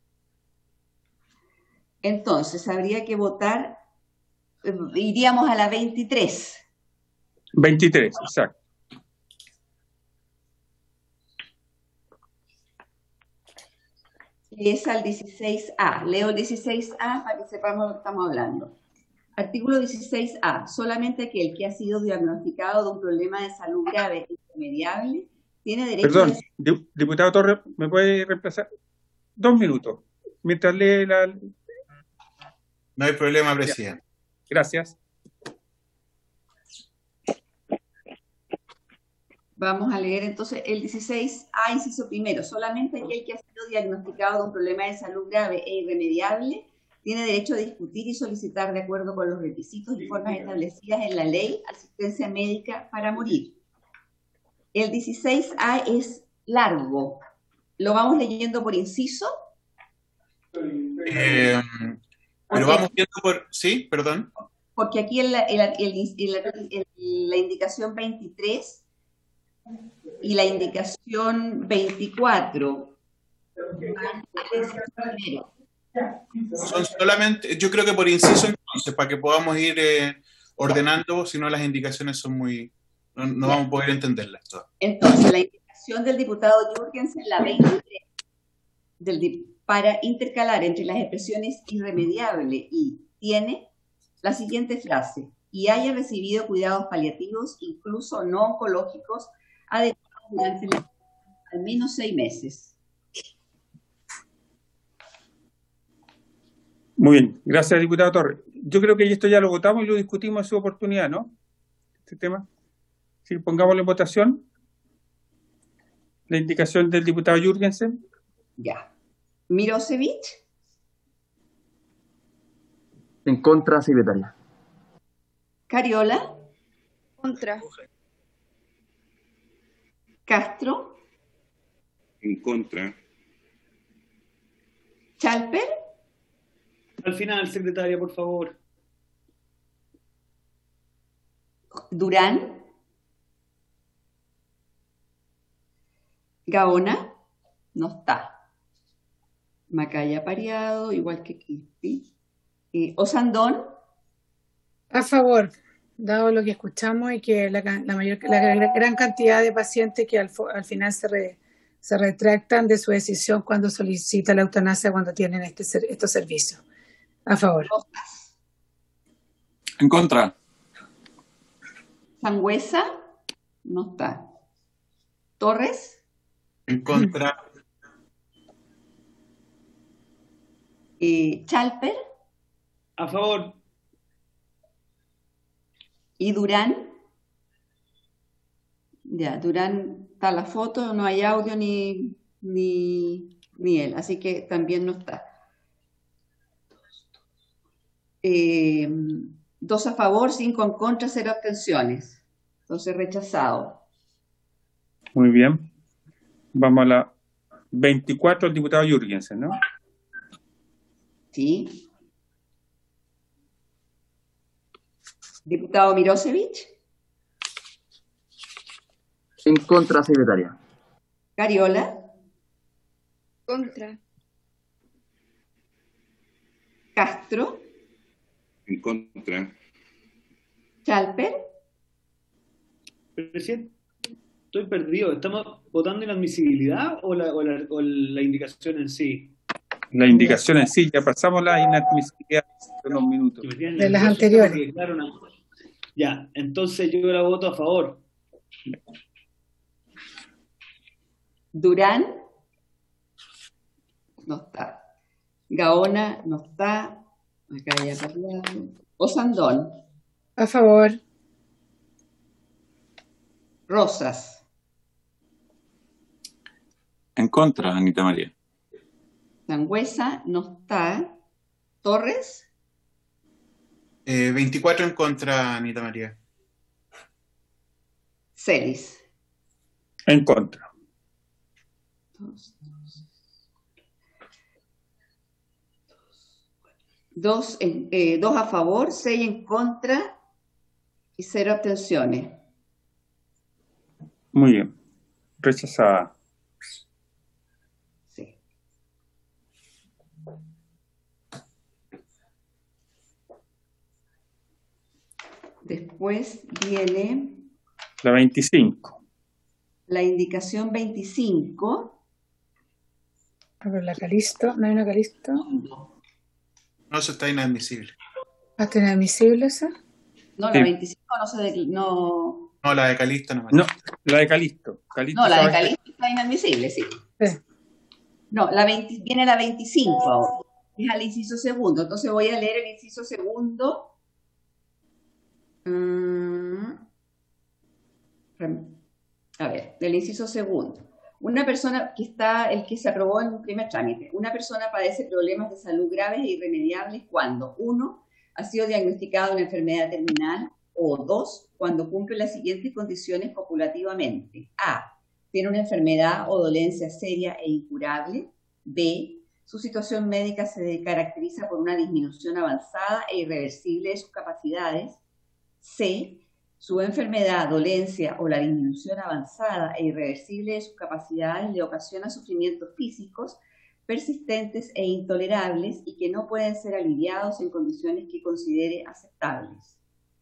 Entonces habría que votar, eh, iríamos a la veintitrés. veintitrés, exacto. Y es al dieciséis A. Leo el dieciséis A para que sepamos lo que estamos hablando. Artículo dieciséis A. Solamente aquel que ha sido diagnosticado de un problema de salud grave e irremediable tiene derecho Perdón, a... di- diputado Torres, ¿me puede reemplazar? Dos minutos. Mientras lee la... No hay problema, presidente. Gracias. Vamos a leer entonces el dieciséis A, inciso primero. Solamente aquel que ha sido diagnosticado de un problema de salud grave e irremediable tiene derecho a discutir y solicitar, de acuerdo con los requisitos y formas establecidas en la ley, asistencia médica para morir. El dieciséis A es largo. ¿Lo vamos leyendo por inciso? Eh, pero vamos viendo por... Sí, perdón. Porque aquí en la, en la- en la- en la indicación veintitrés y la indicación veinticuatro van al inciso primero. Son solamente, yo creo que por inciso entonces, para que podamos ir eh, ordenando, si no las indicaciones son muy... No, no vamos a poder entenderlas todas. Entonces, la indicación del diputado Jürgensen, la veintitrés, del, di- para intercalar entre las expresiones irremediable y tiene la siguiente frase: y haya recibido cuidados paliativos, incluso no oncológicos, adecuados durante la- al menos seis meses. Muy bien. Gracias, diputado Torres. Yo creo que esto ya lo votamos y lo discutimos en su oportunidad, ¿no? Este tema. Sí, pongámoslo en votación. La indicación del diputado Jürgensen. Ya. Mirosevich, En contra, secretaria. Cariola, Contra. Castro, En contra. Chalper, Al final, secretaria, por favor. Durán, Gaona, no está. Macaya pareado, igual que Quispi. Eh, Osandón, A favor, dado lo que escuchamos y que la, ca- la mayor, la gra- gran cantidad de pacientes que al, fo- al final se, re- se retractan de su decisión cuando solicitan la eutanasia cuando tienen este, ser- estos servicios. A favor. Rosas, En contra. Sangüesa, no está. Torres, En contra, eh, Chalper A favor. y Durán. Ya, Durán está la foto, no hay audio ni, ni, ni él, así que también no está. Eh, dos a favor, cinco en contra, cero abstenciones. Entonces rechazado. Muy bien. Vamos a la veinticuatro, el diputado Jürgensen, ¿no? Sí. Diputado Mirosevich. En contra, secretaria. Cariola. Contra. Castro. En contra. Chalper. Presidente, estoy perdido. ¿Estamos votando inadmisibilidad o la, o la, o la indicación en sí? La indicación en sí, ya pasamos la inadmisibilidad en unos minutos. De las anteriores. Porque, claro, una- Ya, entonces yo la voto a favor. Durán. No está. Gaona no está. Acá ya perdieron. Osandón. A favor. Rosas. En contra, Anita María. Sangüesa no está. Torres. Eh, veinticuatro en contra, Anita María. Celis. En contra. Dos, dos. Dos, en- eh, dos a favor, seis en contra y cero abstenciones. Muy bien. Rechazada. Sí. Después viene La veinticinco. la indicación veinticinco. A ver, la Calisto. ¿No hay una Calisto? No, eso está inadmisible. ¿Hasta inadmisible esa? No, la Sí. veinticinco no se de- no, No, la de Calisto no. No, la de Calisto. Calisto no, la de sabe- Calisto está inadmisible, sí. Sí. No, la veinte viene la veinticinco ahora. Es al inciso segundo. Entonces voy a leer el inciso segundo. Mm. A ver, el inciso segundo. Una persona que está, el que se aprobó en un primer trámite. Una persona padece problemas de salud graves e irremediables cuando, uno, ha sido diagnosticada una enfermedad terminal, o dos, cuando cumple las siguientes condiciones copulativamente. A, tiene una enfermedad o dolencia seria e incurable. B, su situación médica se caracteriza por una disminución avanzada e irreversible de sus capacidades. C, su enfermedad, dolencia o la disminución avanzada e irreversible de sus capacidades le ocasiona sufrimientos físicos persistentes e intolerables y que no pueden ser aliviados en condiciones que considere aceptables.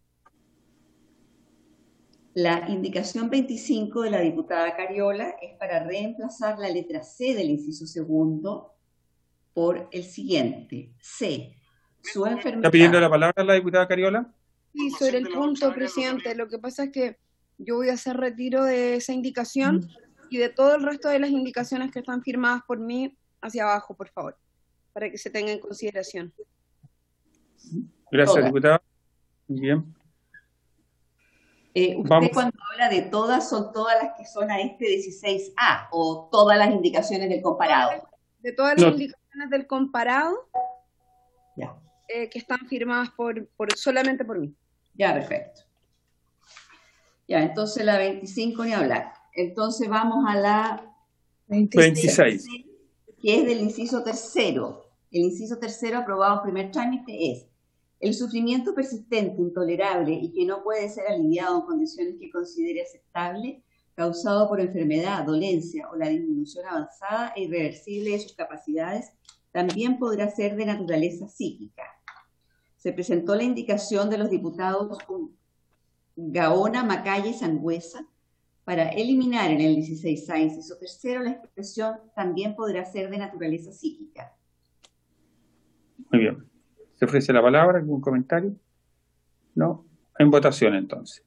La indicación veinticinco de la diputada Cariola es para reemplazar la letra C del inciso segundo por el siguiente. C, su enfermedad... ¿Está pidiendo la palabra la diputada Cariola? Sí, sobre el punto, presidente, lo que pasa es que yo voy a hacer retiro de esa indicación y de todo el resto de las indicaciones que están firmadas por mí hacia abajo, por favor, para que se tenga en consideración. Gracias, Todas. diputada. Muy bien. Eh, usted Vamos. cuando habla de todas, son todas las que son a este dieciséis A o todas las indicaciones del comparado. De todas las No. indicaciones del comparado Ya, eh, que están firmadas por, por solamente por mí. ya, perfecto. Ya, entonces la veinticinco ni hablar. Entonces vamos a la veintiséis. que es del inciso tercero. El inciso tercero aprobado en primer trámite es: el sufrimiento persistente, intolerable y que no puede ser aliviado en condiciones que considere aceptable, causado por enfermedad, dolencia o la disminución avanzada e irreversible de sus capacidades, también podrá ser de naturaleza psíquica. Se presentó la indicación de los diputados Gaona, Macaya y Sangüesa para eliminar en el dieciséis A, inciso tercero, la expresión también podrá ser de naturaleza psíquica. Muy bien. ¿Se ofrece la palabra? ¿Algún comentario? No. En votación, entonces.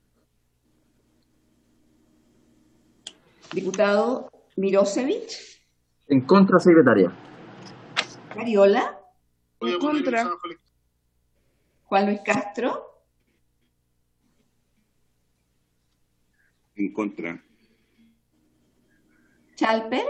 Diputado Mirosevich, En contra, secretaria. Cariola, En contra. Juan Luis Castro, En contra. Chalper,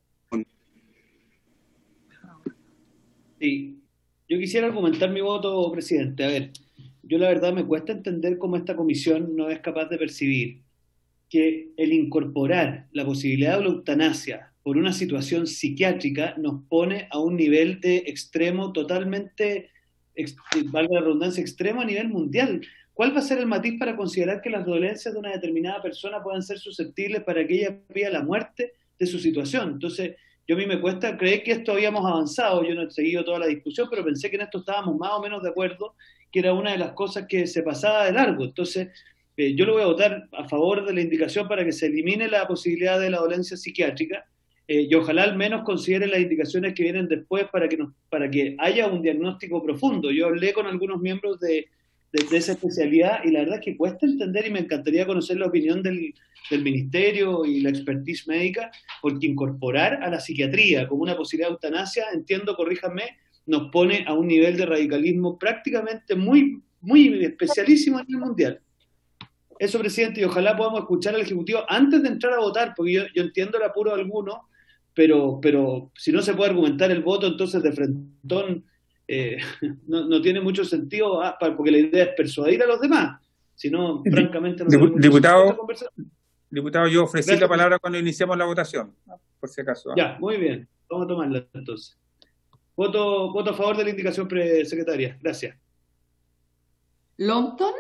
Sí. Yo quisiera argumentar mi voto, presidente. A ver, yo la verdad me cuesta entender cómo esta comisión no es capaz de percibir que el incorporar la posibilidad de la eutanasia por una situación psiquiátrica nos pone a un nivel de extremo totalmente, ex, valga la redundancia, extremo a nivel mundial. ¿Cuál va a ser el matiz para considerar que las dolencias de una determinada persona puedan ser susceptibles para que ella pida la muerte de su situación? Entonces, yo a mí me cuesta creer que esto habíamos avanzado, yo no he seguido toda la discusión, pero pensé que en esto estábamos más o menos de acuerdo, que era una de las cosas que se pasaba de largo. Entonces, eh, yo lo voy a votar a favor de la indicación para que se elimine la posibilidad de la dolencia psiquiátrica, eh, y ojalá al menos considere las indicaciones que vienen después para que, nos, para que haya un diagnóstico profundo. Yo hablé con algunos miembros de, de, de esa especialidad y la verdad es que cuesta entender y me encantaría conocer la opinión del, del Ministerio y la expertise médica, porque incorporar a la psiquiatría como una posibilidad de eutanasia, entiendo, corríjanme, nos pone a un nivel de radicalismo prácticamente muy, muy especialísimo a nivel mundial. Eso, presidente, y ojalá podamos escuchar al Ejecutivo antes de entrar a votar, porque yo, yo entiendo el apuro de algunos, pero, pero si no se puede argumentar el voto, entonces de frentón eh, no, no tiene mucho sentido, ah, porque la idea es persuadir a los demás. Si no, francamente, no tiene mucho diputado, sentido esta conversación. Diputado, yo ofrecí Gracias, la palabra cuando iniciamos la votación, por si acaso. ¿eh? Ya, muy bien. Vamos a tomarla entonces. Voto, voto a favor de la indicación, secretaria. Gracias. Longton.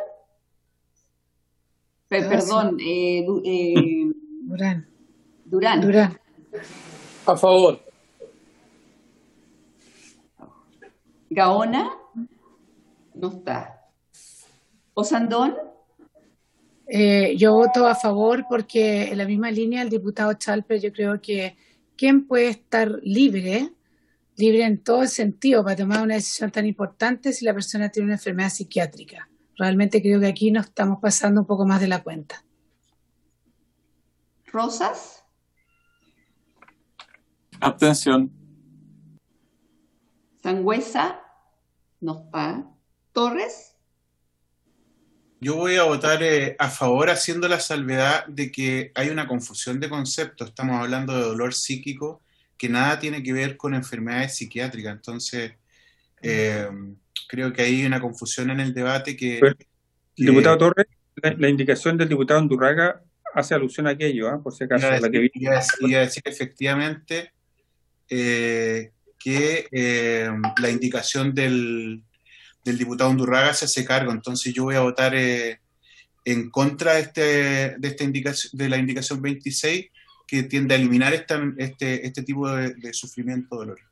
Pe- Ah, perdón, eh, Du- eh, Durán. Durán. Durán. A favor. Gaona. No está. Osandón. Eh, yo voto a favor porque en la misma línea el diputado Chalper, yo creo que ¿quién puede estar libre, libre en todo el sentido para tomar una decisión tan importante si la persona tiene una enfermedad psiquiátrica? Realmente creo que aquí nos estamos pasando un poco más de la cuenta. Rosas. Abstención. Sangüesa. No está. Torres. Yo voy a votar eh, a favor, haciendo la salvedad de que hay una confusión de conceptos. Estamos hablando de dolor psíquico que nada tiene que ver con enfermedades psiquiátricas. Entonces, eh, creo que hay una confusión en el debate que... Pero, que diputado Torres, la, la indicación del diputado Undurraga hace alusión a aquello, ¿eh? Por si acaso. iba a La que decir, vi- iba a decir- iba a decir efectivamente eh, que eh, la indicación del, del diputado Undurraga se hace cargo. Entonces yo voy a votar eh, en contra de, este, de, esta indicación, de la indicación veintiséis, que tiende a eliminar esta, este, este tipo de, de sufrimiento o dolor.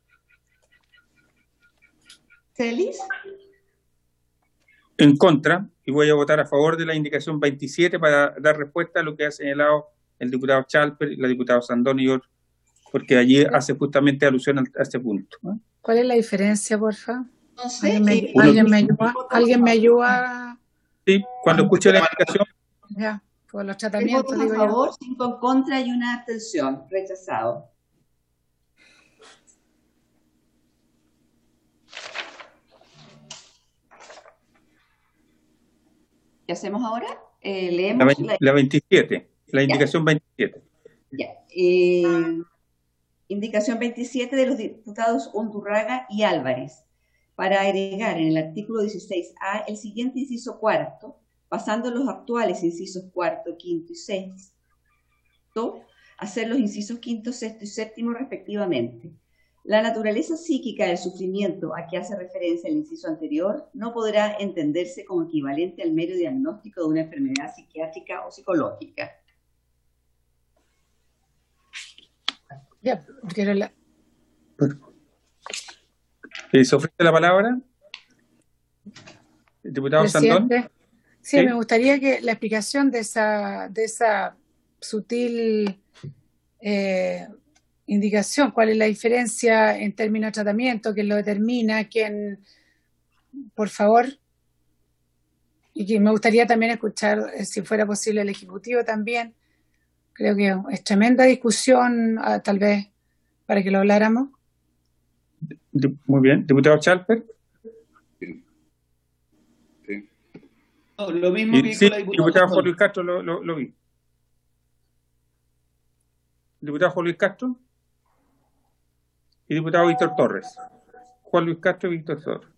Celis. en contra, y voy a votar a favor de la indicación veintisiete para dar respuesta a lo que ha señalado el diputado Chalper y la diputada Sandón y otros, porque allí hace justamente alusión a este punto, ¿no? ¿Cuál es la diferencia, porfa? No sé. ¿Alguien me, eh, ¿alguien me ayuda? ¿Alguien me ayuda? Sí, cuando escuche la indicación, Ya, por los Tres tratamientos, votos a digo yo. favor, cinco en contra y una abstención. Rechazado. ¿Qué hacemos ahora? Eh, la, leemos veinte- la, la veintisiete, la Ya. indicación veintisiete. ya, eh, indicación veintisiete de los diputados Undurraga y Álvarez para agregar en el artículo dieciséis A el siguiente inciso cuarto, pasando los actuales incisos cuarto, quinto y sexto, hacer los incisos quinto, sexto y séptimo respectivamente. La naturaleza psíquica del sufrimiento a que hace referencia el inciso anterior no podrá entenderse como equivalente al mero diagnóstico de una enfermedad psiquiátrica o psicológica. Ya, quiero la- Eh, ¿Se ofrece la palabra? El diputado Sandón. Presidente, sí, Sí. me gustaría que la explicación de esa, de esa sutil eh, indicación, cuál es la diferencia en términos de tratamiento, quién lo determina, quién, por favor, y que me gustaría también escuchar, eh, si fuera posible, el Ejecutivo también. Creo que es tremenda discusión, ah, tal vez, para que lo habláramos. Di- Muy bien. Diputado Chalper. Sí. Sí. No, lo mismo Y, que sí, dijo la diputada diputado Juan Sandón. Luis Castro lo, lo, lo vi. Diputado Juan Luis Castro. Y diputado Víctor Torres. Juan Luis Castro y Víctor Torres.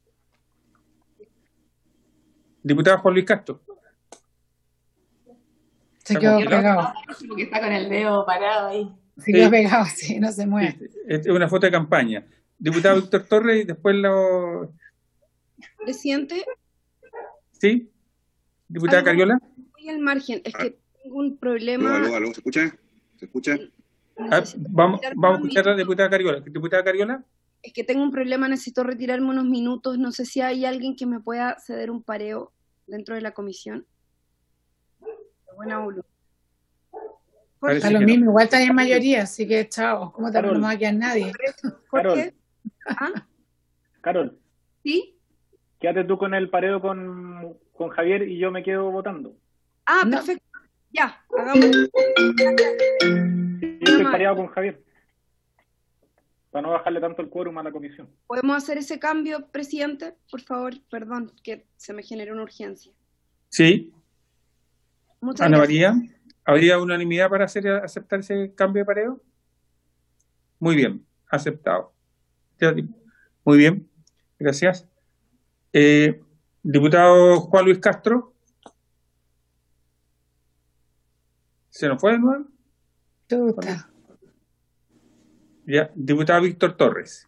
Diputado Juan Luis Castro. Se Está quedó congelado. pegado. Porque está con el dedo parado ahí. Sigue Sí. pegado, sí, no se mueve. Sí, es una foto de campaña. Diputado Víctor Torres y después lo... Presidente, ¿Sí? Diputada algo Cariola. muy al margen, es que tengo un Aló, problema. aló, aló, ¿se escucha? ¿Se escucha? Ah, necesito vamos, retirarme vamos a unos escuchar a la minutos. diputada Cariola. Diputada Cariola. Es que tengo un problema, necesito retirarme unos minutos. No sé si hay alguien que me pueda ceder un pareo dentro de la comisión. De buena voluntad. Parece A lo que mismo, no. igual está en mayoría, así que chao, ¿cómo te Carol. no va a quedar nadie? Carol, Jorge, ¿ah? Carol, ¿Sí? quédate tú con el pareo con, con Javier y yo me quedo votando. Ah, No. perfecto. Ya, hagamos. Yo estoy pareado con Javier. Para no bajarle tanto el quórum a la comisión. ¿Podemos hacer ese cambio, presidente? Por favor, perdón, que se me generó una urgencia. Sí. Muchas Ana gracias. María, ¿habría unanimidad para hacer, aceptar ese cambio de pareo? Muy bien, aceptado. Ya, di- Muy bien, gracias. Eh, diputado Juan Luis Castro. ¿Se nos fue de nuevo? Chuta. Ya. Diputado Víctor Torres.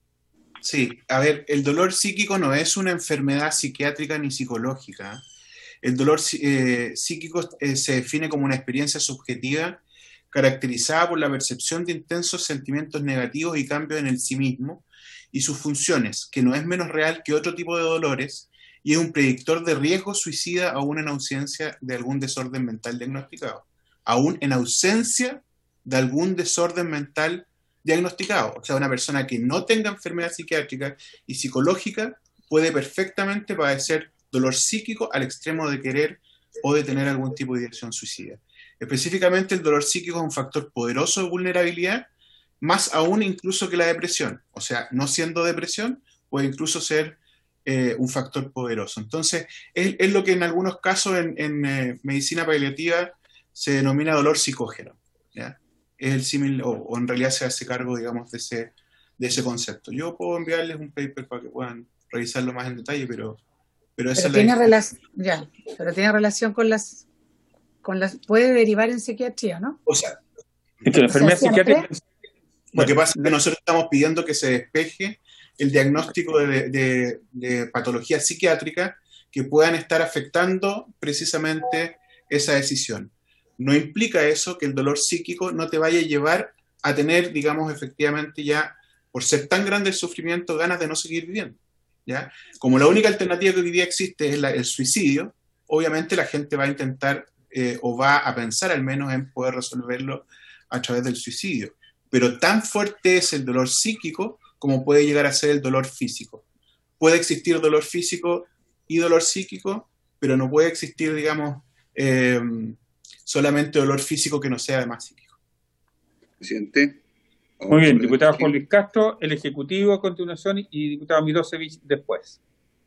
Sí, a ver, el dolor psíquico no es una enfermedad psiquiátrica ni psicológica. El dolor psí- eh, psíquico eh, se define como una experiencia subjetiva caracterizada por la percepción de intensos sentimientos negativos y cambios en el sí mismo y sus funciones, que no es menos real que otro tipo de dolores y es un predictor de riesgo suicida aún en ausencia de algún desorden mental diagnosticado. Aún en ausencia de algún desorden mental diagnosticado. O sea, una persona que no tenga enfermedad psiquiátrica y psicológica puede perfectamente padecer dolor psíquico al extremo de querer o de tener algún tipo de ideación suicida. Específicamente, el dolor psíquico es un factor poderoso de vulnerabilidad, más aún incluso que la depresión. O sea, no siendo depresión, puede incluso ser eh, un factor poderoso. Entonces, es, es lo que en algunos casos en, en eh, medicina paliativa se denomina dolor psicógeno, ¿ya? Es el símil, o, o en realidad se hace cargo, digamos, de ese, de ese concepto. Yo puedo enviarles un paper para que puedan revisarlo más en detalle, pero, pero esa Pero es tiene la relación, ya, pero tiene relación con las, con las, puede derivar en psiquiatría, ¿no? O sea, Es que la O sea, enfermedad siempre. psiquiátrica. lo que Bueno, pasa es que nosotros estamos pidiendo que se despeje el diagnóstico de, de, de patología psiquiátrica que puedan estar afectando precisamente esa decisión. No implica eso que el dolor psíquico no te vaya a llevar a tener, digamos, efectivamente ya, por ser tan grande el sufrimiento, ganas de no seguir viviendo, ¿ya? Como la única alternativa que hoy día existe es la- el suicidio, obviamente la gente va a intentar eh, o va a pensar al menos en poder resolverlo a través del suicidio. Pero tan fuerte es el dolor psíquico como puede llegar a ser el dolor físico. Puede existir dolor físico y dolor psíquico, pero no puede existir, digamos, eh, solamente dolor físico que no sea además psíquico. Presidente. muy bien, Ahora, diputado sí. Juan Luis Castro, el Ejecutivo a continuación y diputado Milosevich después.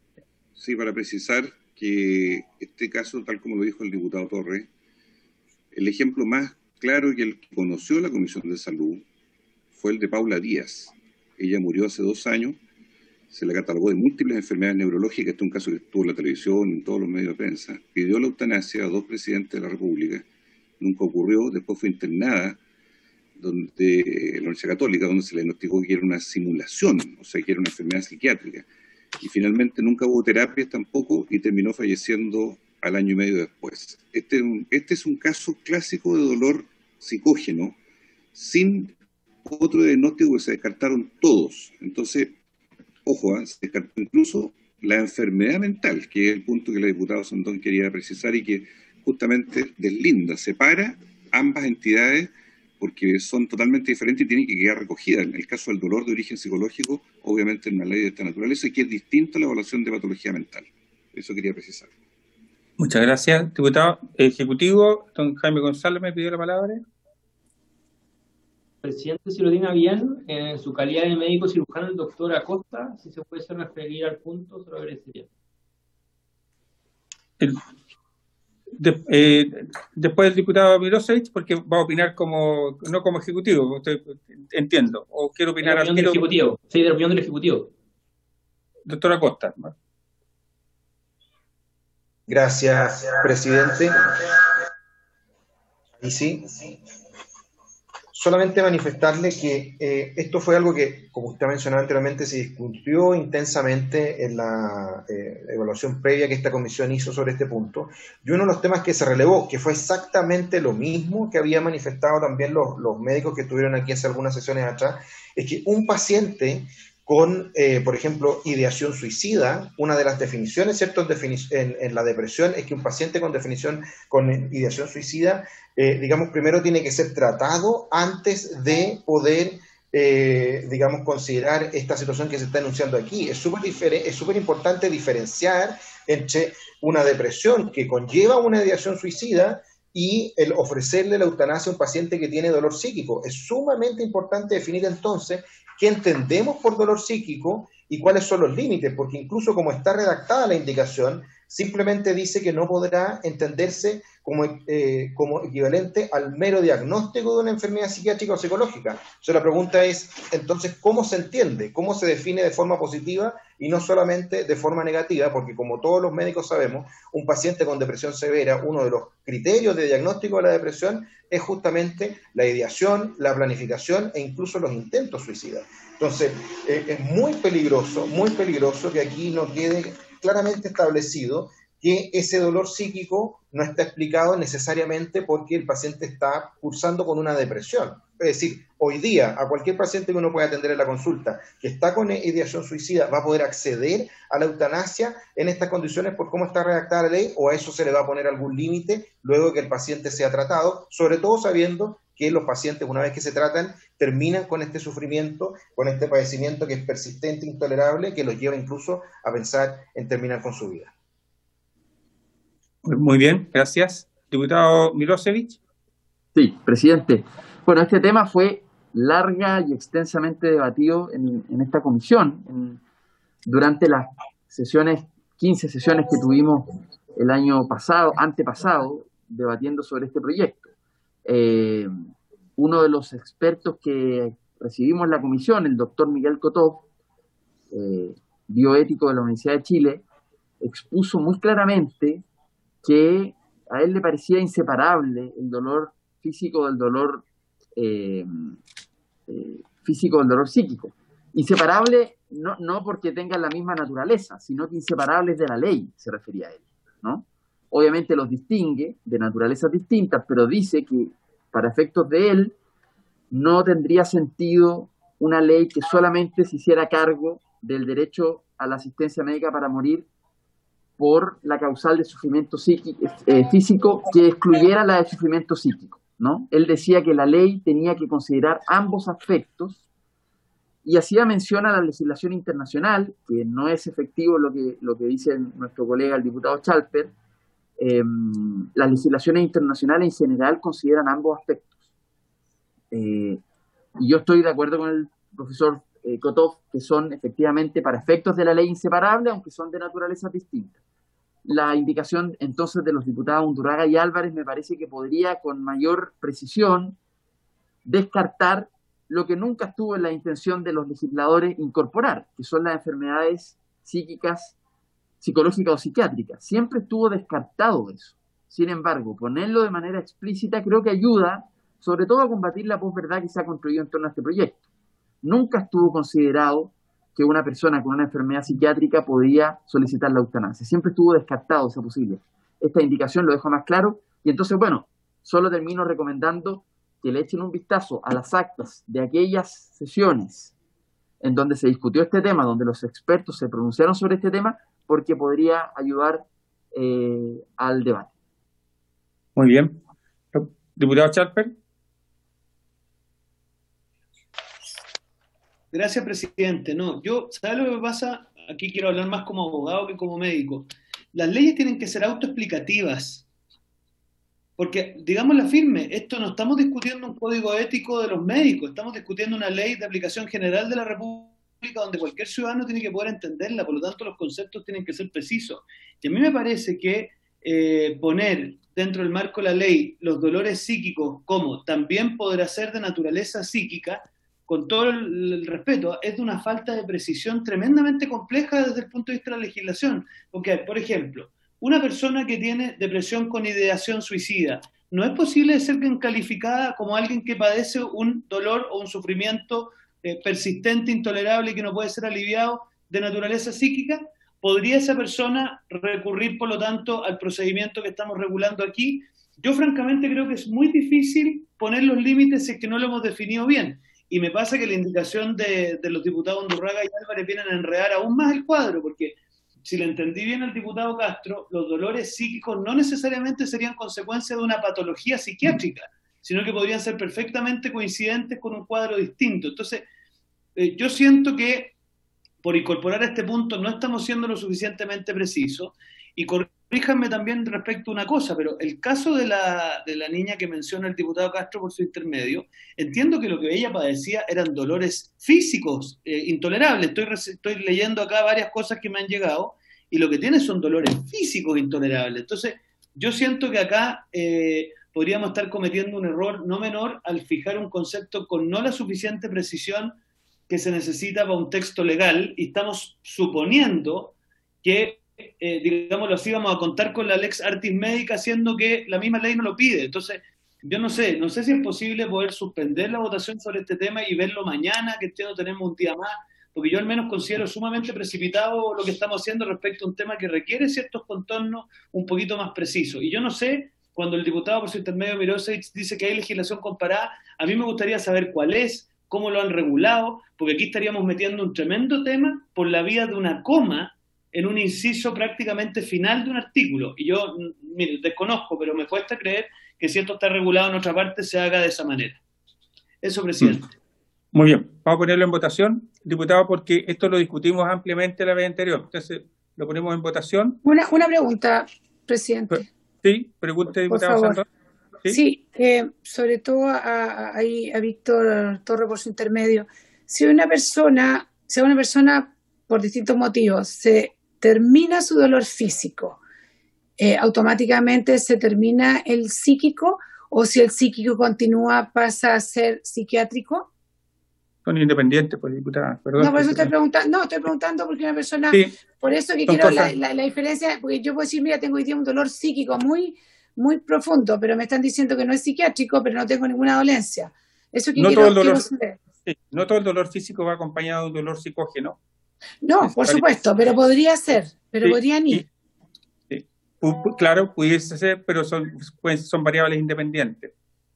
Sí, para precisar que este caso, tal como lo dijo el diputado Torres, el ejemplo más claro que el que conoció la Comisión de Salud fue el de Paula Díaz. Ella murió hace dos años, se la catalogó de múltiples enfermedades neurológicas, este es un caso que estuvo en la televisión, en todos los medios de prensa, pidió la eutanasia a dos presidentes de la República, nunca ocurrió, después fue internada donde, en la Universidad Católica, donde se le diagnosticó que era una simulación, o sea, que era una enfermedad psiquiátrica. Y finalmente nunca hubo terapias tampoco y terminó falleciendo al año y medio después. Este, es un- este es un caso clásico de dolor psicógeno, sin otro diagnóstico que se descartaron todos. Entonces, ojo, ¿eh? Se descartó incluso la enfermedad mental, que es el punto que la diputada Sandón quería precisar y que justamente deslinda, separa ambas entidades porque son totalmente diferentes y tienen que quedar recogidas. En el caso del dolor de origen psicológico, obviamente en una ley de esta naturaleza, que es distinto a la evaluación de patología mental. Eso quería precisar. Muchas gracias, diputado Ejecutivo. Don Jaime González me pidió la palabra. Presidente, si lo tiene bien, en su calidad de médico cirujano, el doctor Acosta, si se puede referir al punto, se lo agradecería. El- de- eh, después el diputado Milosevich, porque va a opinar como, no como ejecutivo, usted, entiendo, o quiero Es la opinar al opinión del tiro. Ejecutivo. Sí, de la opinión del Ejecutivo. Doctor Acosta. Gracias, presidente. Ahí sí. solamente manifestarle que eh, esto fue algo que, como usted mencionaba anteriormente, se discutió intensamente en la eh, evaluación previa que esta comisión hizo sobre este punto, y uno de los temas que se relevó, que fue exactamente lo mismo que había manifestado también los, los médicos que estuvieron aquí hace algunas sesiones atrás, es que un paciente con, eh, por ejemplo, ideación suicida, una de las definiciones, ¿cierto?, en, en la depresión es que un paciente con definición, con ideación suicida, eh, digamos, primero tiene que ser tratado antes de poder, eh, digamos, considerar esta situación que se está enunciando aquí. Es súper es súper importante diferenciar entre una depresión que conlleva una ideación suicida y el ofrecerle la eutanasia a un paciente que tiene dolor psíquico. Es sumamente importante definir entonces qué entendemos por dolor psíquico y cuáles son los límites, porque incluso como está redactada la indicación, simplemente dice que no podrá entenderse como, eh, como equivalente al mero diagnóstico de una enfermedad psiquiátrica o psicológica. O sea, la pregunta es, entonces, ¿cómo se entiende? ¿Cómo se define de forma positiva y no solamente de forma negativa? Porque como todos los médicos sabemos, un paciente con depresión severa, uno de los criterios de diagnóstico de la depresión es justamente la ideación, la planificación e incluso los intentos suicidas. Entonces, eh, es muy peligroso, muy peligroso que aquí no quede claramente establecido que ese dolor psíquico no está explicado necesariamente porque el paciente está cursando con una depresión. Es decir, hoy día a cualquier paciente que uno pueda atender en la consulta que está con ideación suicida va a poder acceder a la eutanasia en estas condiciones por cómo está redactada la ley, o a eso se le va a poner algún límite luego de que el paciente sea tratado, sobre todo sabiendo que los pacientes, una vez que se tratan, terminan con este sufrimiento, con este padecimiento que es persistente, intolerable, que los lleva incluso a pensar en terminar con su vida. Muy bien, gracias. Diputado Milosevic. Sí, presidente. Bueno, este tema fue larga y extensamente debatido en, en esta comisión. En, durante las sesiones, quince sesiones que tuvimos el año pasado, antepasado, debatiendo sobre este proyecto. Eh, uno de los expertos que recibimos en la comisión, el doctor Miguel Cotó, eh, bioético de la Universidad de Chile, expuso muy claramente que a él le parecía inseparable el dolor físico del dolor eh, eh, físico del dolor psíquico. Inseparable no, no porque tengan la misma naturaleza, sino que inseparables de la ley, se refería a él, ¿no? Obviamente los distingue de naturalezas distintas, pero dice que para efectos de él no tendría sentido una ley que solamente se hiciera cargo del derecho a la asistencia médica para morir por la causal de sufrimiento psíquico, eh, físico que excluyera la de sufrimiento psíquico, ¿no? Él decía que la ley tenía que considerar ambos aspectos y hacía mención a la legislación internacional, que no es efectivo lo que, lo que dice nuestro colega el diputado Chalper. Eh, las legislaciones internacionales en general consideran ambos aspectos. Eh, y yo estoy de acuerdo con el profesor eh, Kotov, que son efectivamente para efectos de la ley inseparables, aunque son de naturalezas distintas. La indicación entonces de los diputados Undurraga y Álvarez me parece que podría con mayor precisión descartar lo que nunca estuvo en la intención de los legisladores incorporar, que son las enfermedades psíquicas, psicológicas o psiquiátricas. Siempre estuvo descartado eso. Sin embargo, ponerlo de manera explícita creo que ayuda, sobre todo a combatir la posverdad que se ha construido en torno a este proyecto. Nunca estuvo considerado que una persona con una enfermedad psiquiátrica podía solicitar la eutanasia. Siempre estuvo descartado esa posibilidad. Esta indicación lo deja más claro y entonces, bueno, solo termino recomendando que le echen un vistazo a las actas de aquellas sesiones en donde se discutió este tema, donde los expertos se pronunciaron sobre este tema, porque podría ayudar eh, al debate. Muy bien. Diputado Chalper. Gracias, presidente. No, yo, ¿sabes lo que pasa? Aquí quiero hablar más como abogado que como médico. Las leyes tienen que ser autoexplicativas. Porque, digamos la firme, esto no estamos discutiendo un código ético de los médicos, estamos discutiendo una ley de aplicación general de la República donde cualquier ciudadano tiene que poder entenderla, por lo tanto los conceptos tienen que ser precisos. Y a mí me parece que eh, poner dentro del marco de la ley los dolores psíquicos como también podrá ser de naturaleza psíquica, con todo el, el respeto, es de una falta de precisión tremendamente compleja desde el punto de vista de la legislación. Porque, por ejemplo, una persona que tiene depresión con ideación suicida, no es posible ser calificada como alguien que padece un dolor o un sufrimiento eh, persistente, intolerable, que no puede ser aliviado de naturaleza psíquica. ¿Podría esa persona recurrir, por lo tanto, al procedimiento que estamos regulando aquí? Yo francamente creo que es muy difícil poner los límites si es que no lo hemos definido bien. Y me pasa que la indicación de, de los diputados Undurraga y Álvarez vienen a enredar aún más el cuadro, porque si le entendí bien al diputado Castro, los dolores psíquicos no necesariamente serían consecuencia de una patología psiquiátrica, sino que podrían ser perfectamente coincidentes con un cuadro distinto. Entonces, eh, yo siento que por incorporar a este punto no estamos siendo lo suficientemente precisos. Y corríjanme también respecto a una cosa, pero el caso de la, de la niña que menciona el diputado Castro por su intermedio, entiendo que lo que ella padecía eran dolores físicos eh, intolerables. Estoy, estoy leyendo acá varias cosas que me han llegado y lo que tiene son dolores físicos intolerables. Entonces, yo siento que acá eh, podríamos estar cometiendo un error no menor al fijar un concepto con no la suficiente precisión que se necesita para un texto legal, y estamos suponiendo que, eh, digámoslo así, vamos a contar con la lex artis médica, siendo que la misma ley no lo pide. Entonces, yo no sé, no sé si es posible poder suspender la votación sobre este tema y verlo mañana, que este no tenemos un día más, porque yo al menos considero sumamente precipitado lo que estamos haciendo respecto a un tema que requiere ciertos contornos un poquito más precisos. Y yo no sé, cuando el diputado por su intermedio Mirosevich dice que hay legislación comparada, a mí me gustaría saber cuál es, cómo lo han regulado, porque aquí estaríamos metiendo un tremendo tema por la vía de una coma en un inciso prácticamente final de un artículo. Y yo, mire, desconozco, pero me cuesta creer que si esto está regulado en otra parte se haga de esa manera. Eso, presidente. Muy bien, vamos a ponerlo en votación, diputado, porque esto lo discutimos ampliamente la vez anterior. Entonces, lo ponemos en votación. Una, una pregunta, presidente. Sí, pregunte, diputado Sandor. Sí, sí eh, sobre todo a, a, a Víctor Torre por su intermedio. Si una persona, si una persona por distintos motivos se termina su dolor físico, eh, automáticamente se termina el psíquico, o si el psíquico continúa pasa a ser psiquiátrico. Son independientes, pues, diputada. Perdón, no, por eso estoy preguntando, no, estoy preguntando porque una persona, sí, por eso que quiero la, la, la diferencia, porque yo puedo decir, mira, tengo hoy día un dolor psíquico muy muy profundo, pero me están diciendo que no es psiquiátrico, pero no tengo ninguna dolencia. Eso que no, quiero, todo el dolor, quiero sí, no todo el dolor físico va acompañado de un dolor psicógeno. No, es por supuesto, pero podría ser, pero sí, podrían ir. Sí, sí. Claro, pudiese ser, pero son, pues, son variables independientes.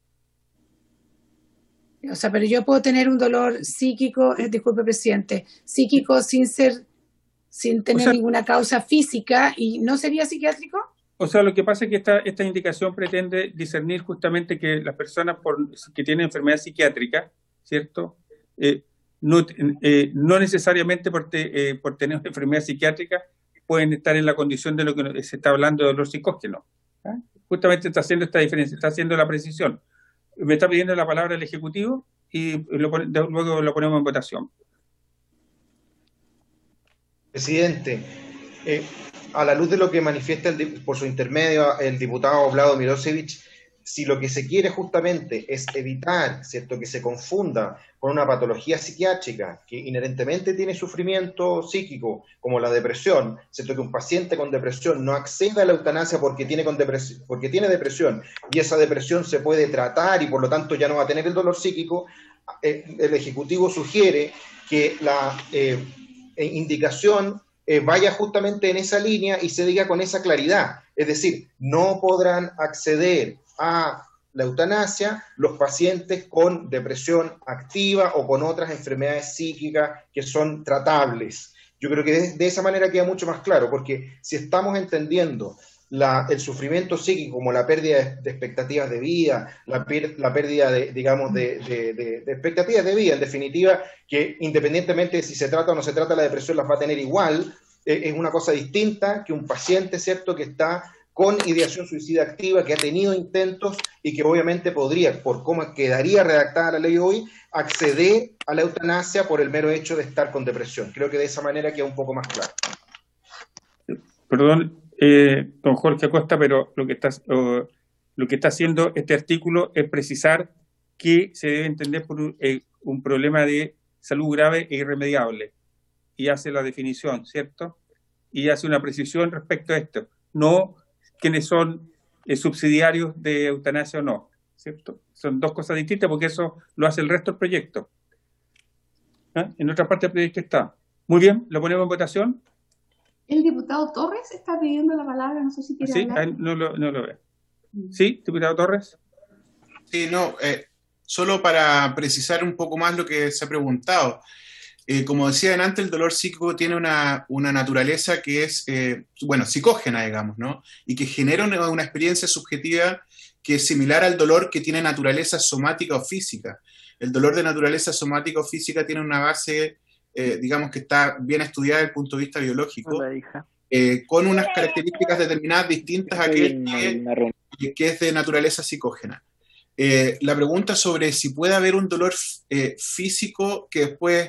O sea, pero yo puedo tener un dolor psíquico, eh, disculpe, presidente, psíquico sin ser, sin tener o sea, ninguna causa física, y no sería psiquiátrico. O sea, lo que pasa es que esta, esta indicación pretende discernir justamente que las personas por, que tienen enfermedad psiquiátrica, ¿cierto? Eh, no, eh, no necesariamente por, te, eh, por tener una enfermedad psiquiátrica pueden estar en la condición de lo que se está hablando de dolor psicógeno. ¿Ah? Justamente está haciendo esta diferencia, está haciendo la precisión. Me está pidiendo la palabra el Ejecutivo y lo, luego lo ponemos en votación. Presidente, eh, a la luz de lo que manifiesta el, por su intermedio el diputado Vlado Mirosevich, si lo que se quiere justamente es evitar, ¿cierto?, que se confunda con una patología psiquiátrica que inherentemente tiene sufrimiento psíquico, como la depresión, ¿cierto?, que un paciente con depresión no acceda a la eutanasia porque tiene, con depresión, porque tiene depresión y esa depresión se puede tratar y por lo tanto ya no va a tener el dolor psíquico, eh, el Ejecutivo sugiere que la eh, indicación Eh, vaya justamente en esa línea y se diga con esa claridad, es decir, no podrán acceder a la eutanasia los pacientes con depresión activa o con otras enfermedades psíquicas que son tratables. Yo creo que de, de esa manera queda mucho más claro, porque si estamos entendiendo la, el sufrimiento psíquico como la pérdida de, de expectativas de vida, la, per, la pérdida de, digamos, de, de, de, de expectativas de vida, en definitiva, que independientemente de si se trata o no se trata, la depresión las va a tener igual, eh, es una cosa distinta que un paciente, ¿cierto?, que está con ideación suicida activa, que ha tenido intentos y que obviamente podría, por cómo quedaría redactada la ley hoy, acceder a la eutanasia por el mero hecho de estar con depresión. Creo que de esa manera queda un poco más claro. Perdón, eh, don Jorge Acosta, pero lo que está, uh, lo que está haciendo este artículo es precisar que se debe entender por un, eh, un problema de salud grave e irremediable, y hace la definición, ¿cierto? Y hace una precisión respecto a esto. No quienes son eh, subsidiarios de eutanasia o no, ¿cierto? Son dos cosas distintas porque eso lo hace el resto del proyecto. ¿Ah? En otra parte del proyecto está. Muy bien, lo ponemos en votación. El diputado Torres está pidiendo la palabra, no sé si quiere ¿Sí? hablar. Ah, no, lo, no lo veo. ¿Sí, diputado Torres? Sí, no, eh, solo para precisar un poco más lo que se ha preguntado. Eh, como decía antes, el dolor psíquico tiene una, una naturaleza que es, eh, bueno, psicógena, digamos, ¿no? Y que genera una, una experiencia subjetiva que es similar al dolor que tiene naturaleza somática o física. El dolor de naturaleza somática o física tiene una base, eh, digamos, que está bien estudiada desde el punto de vista biológico, eh, con unas características determinadas distintas a aquel que, que es de naturaleza psicógena. Eh, la pregunta sobre si puede haber un dolor eh, físico que después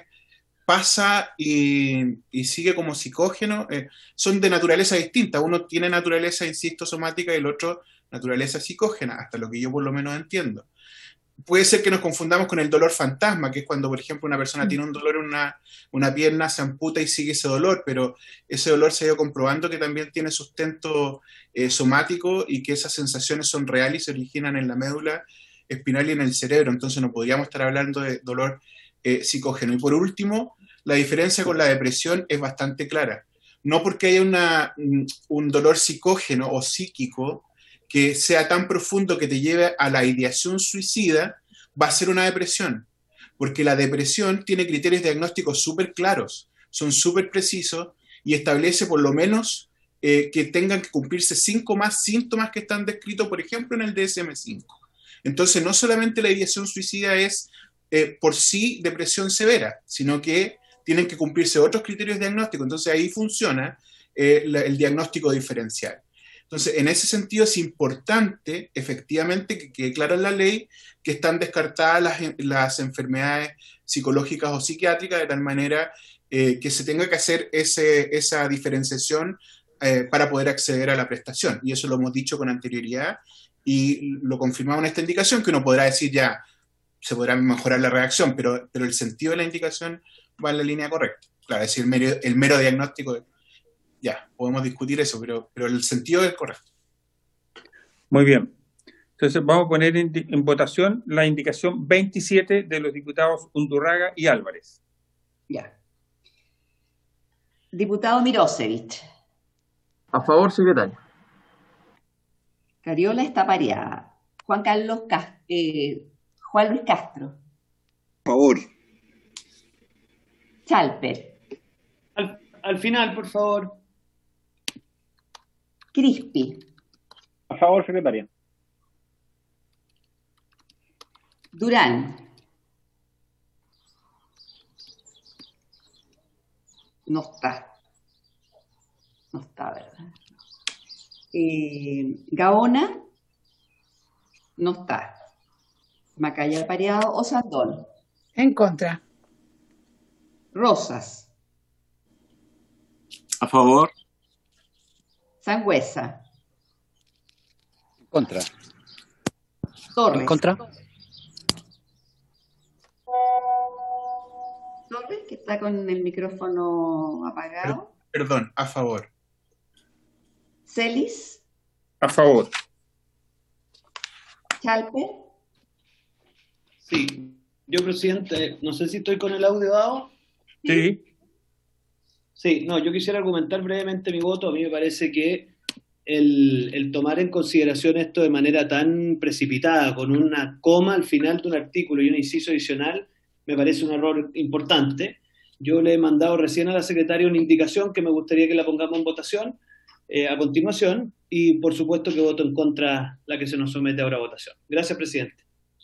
pasa y, y sigue como psicógeno, eh, son de naturaleza distinta. Uno tiene naturaleza, insisto, somática y el otro naturaleza psicógena, hasta lo que yo por lo menos entiendo. Puede ser que nos confundamos con el dolor fantasma, que es cuando, por ejemplo, una persona tiene un dolor en una, una pierna, se amputa y sigue ese dolor, pero ese dolor se ha ido comprobando que también tiene sustento eh, somático y que esas sensaciones son reales y se originan en la médula espinal y en el cerebro. Entonces no podríamos estar hablando de dolor eh, psicógeno. Y por último, la diferencia con la depresión es bastante clara. No porque haya una, un dolor psicógeno o psíquico que sea tan profundo que te lleve a la ideación suicida, va a ser una depresión. Porque la depresión tiene criterios diagnósticos súper claros, son súper precisos y establece por lo menos eh, que tengan que cumplirse cinco más síntomas que están descritos, por ejemplo, en el D S M cinco. Entonces, no solamente la ideación suicida es eh, por sí depresión severa, sino que tienen que cumplirse otros criterios diagnósticos. Entonces, ahí funciona eh, la, el diagnóstico diferencial. Entonces, en ese sentido es importante, efectivamente, que quede claro en la ley que están descartadas las, las enfermedades psicológicas o psiquiátricas de tal manera eh, que se tenga que hacer ese, esa diferenciación eh, para poder acceder a la prestación. Y eso lo hemos dicho con anterioridad y lo confirmamos en esta indicación, que uno podrá decir ya, se podrá mejorar la redacción, pero, pero el sentido de la indicación va en la línea correcta. Claro, es decir, el mero, el mero diagnóstico de, ya, podemos discutir eso, pero, pero el sentido es correcto. Muy bien. Entonces vamos a poner en, en votación la indicación veintisiete de los diputados Undurraga y Álvarez. Ya. Diputado Mirosevich. A favor, secretario. Cariola está pareada. Juan Carlos Castro, eh, Juan Luis Castro. A favor. Chalper. Al, al final, por favor. Crispi. A favor, secretaria. Durán. No está. No está, ¿verdad? Eh, Gaona. No está. Macaya Pareado o Sandón. En contra. Rosas. A favor. Sangüesa. Contra. Torres. En contra. Torres, que está con el micrófono apagado. Perdón, a favor. Celis. A favor. Chalper. Sí. Yo, presidente, no sé si estoy con el audio dado. Sí. Sí, no, yo quisiera argumentar brevemente mi voto. A mí me parece que el, el tomar en consideración esto de manera tan precipitada, con una coma al final de un artículo y un inciso adicional, me parece un error importante. Yo le he mandado recién a la secretaria una indicación que me gustaría que la pongamos en votación eh, a continuación y por supuesto que voto en contra la que se nos somete ahora a votación. Gracias, presidente.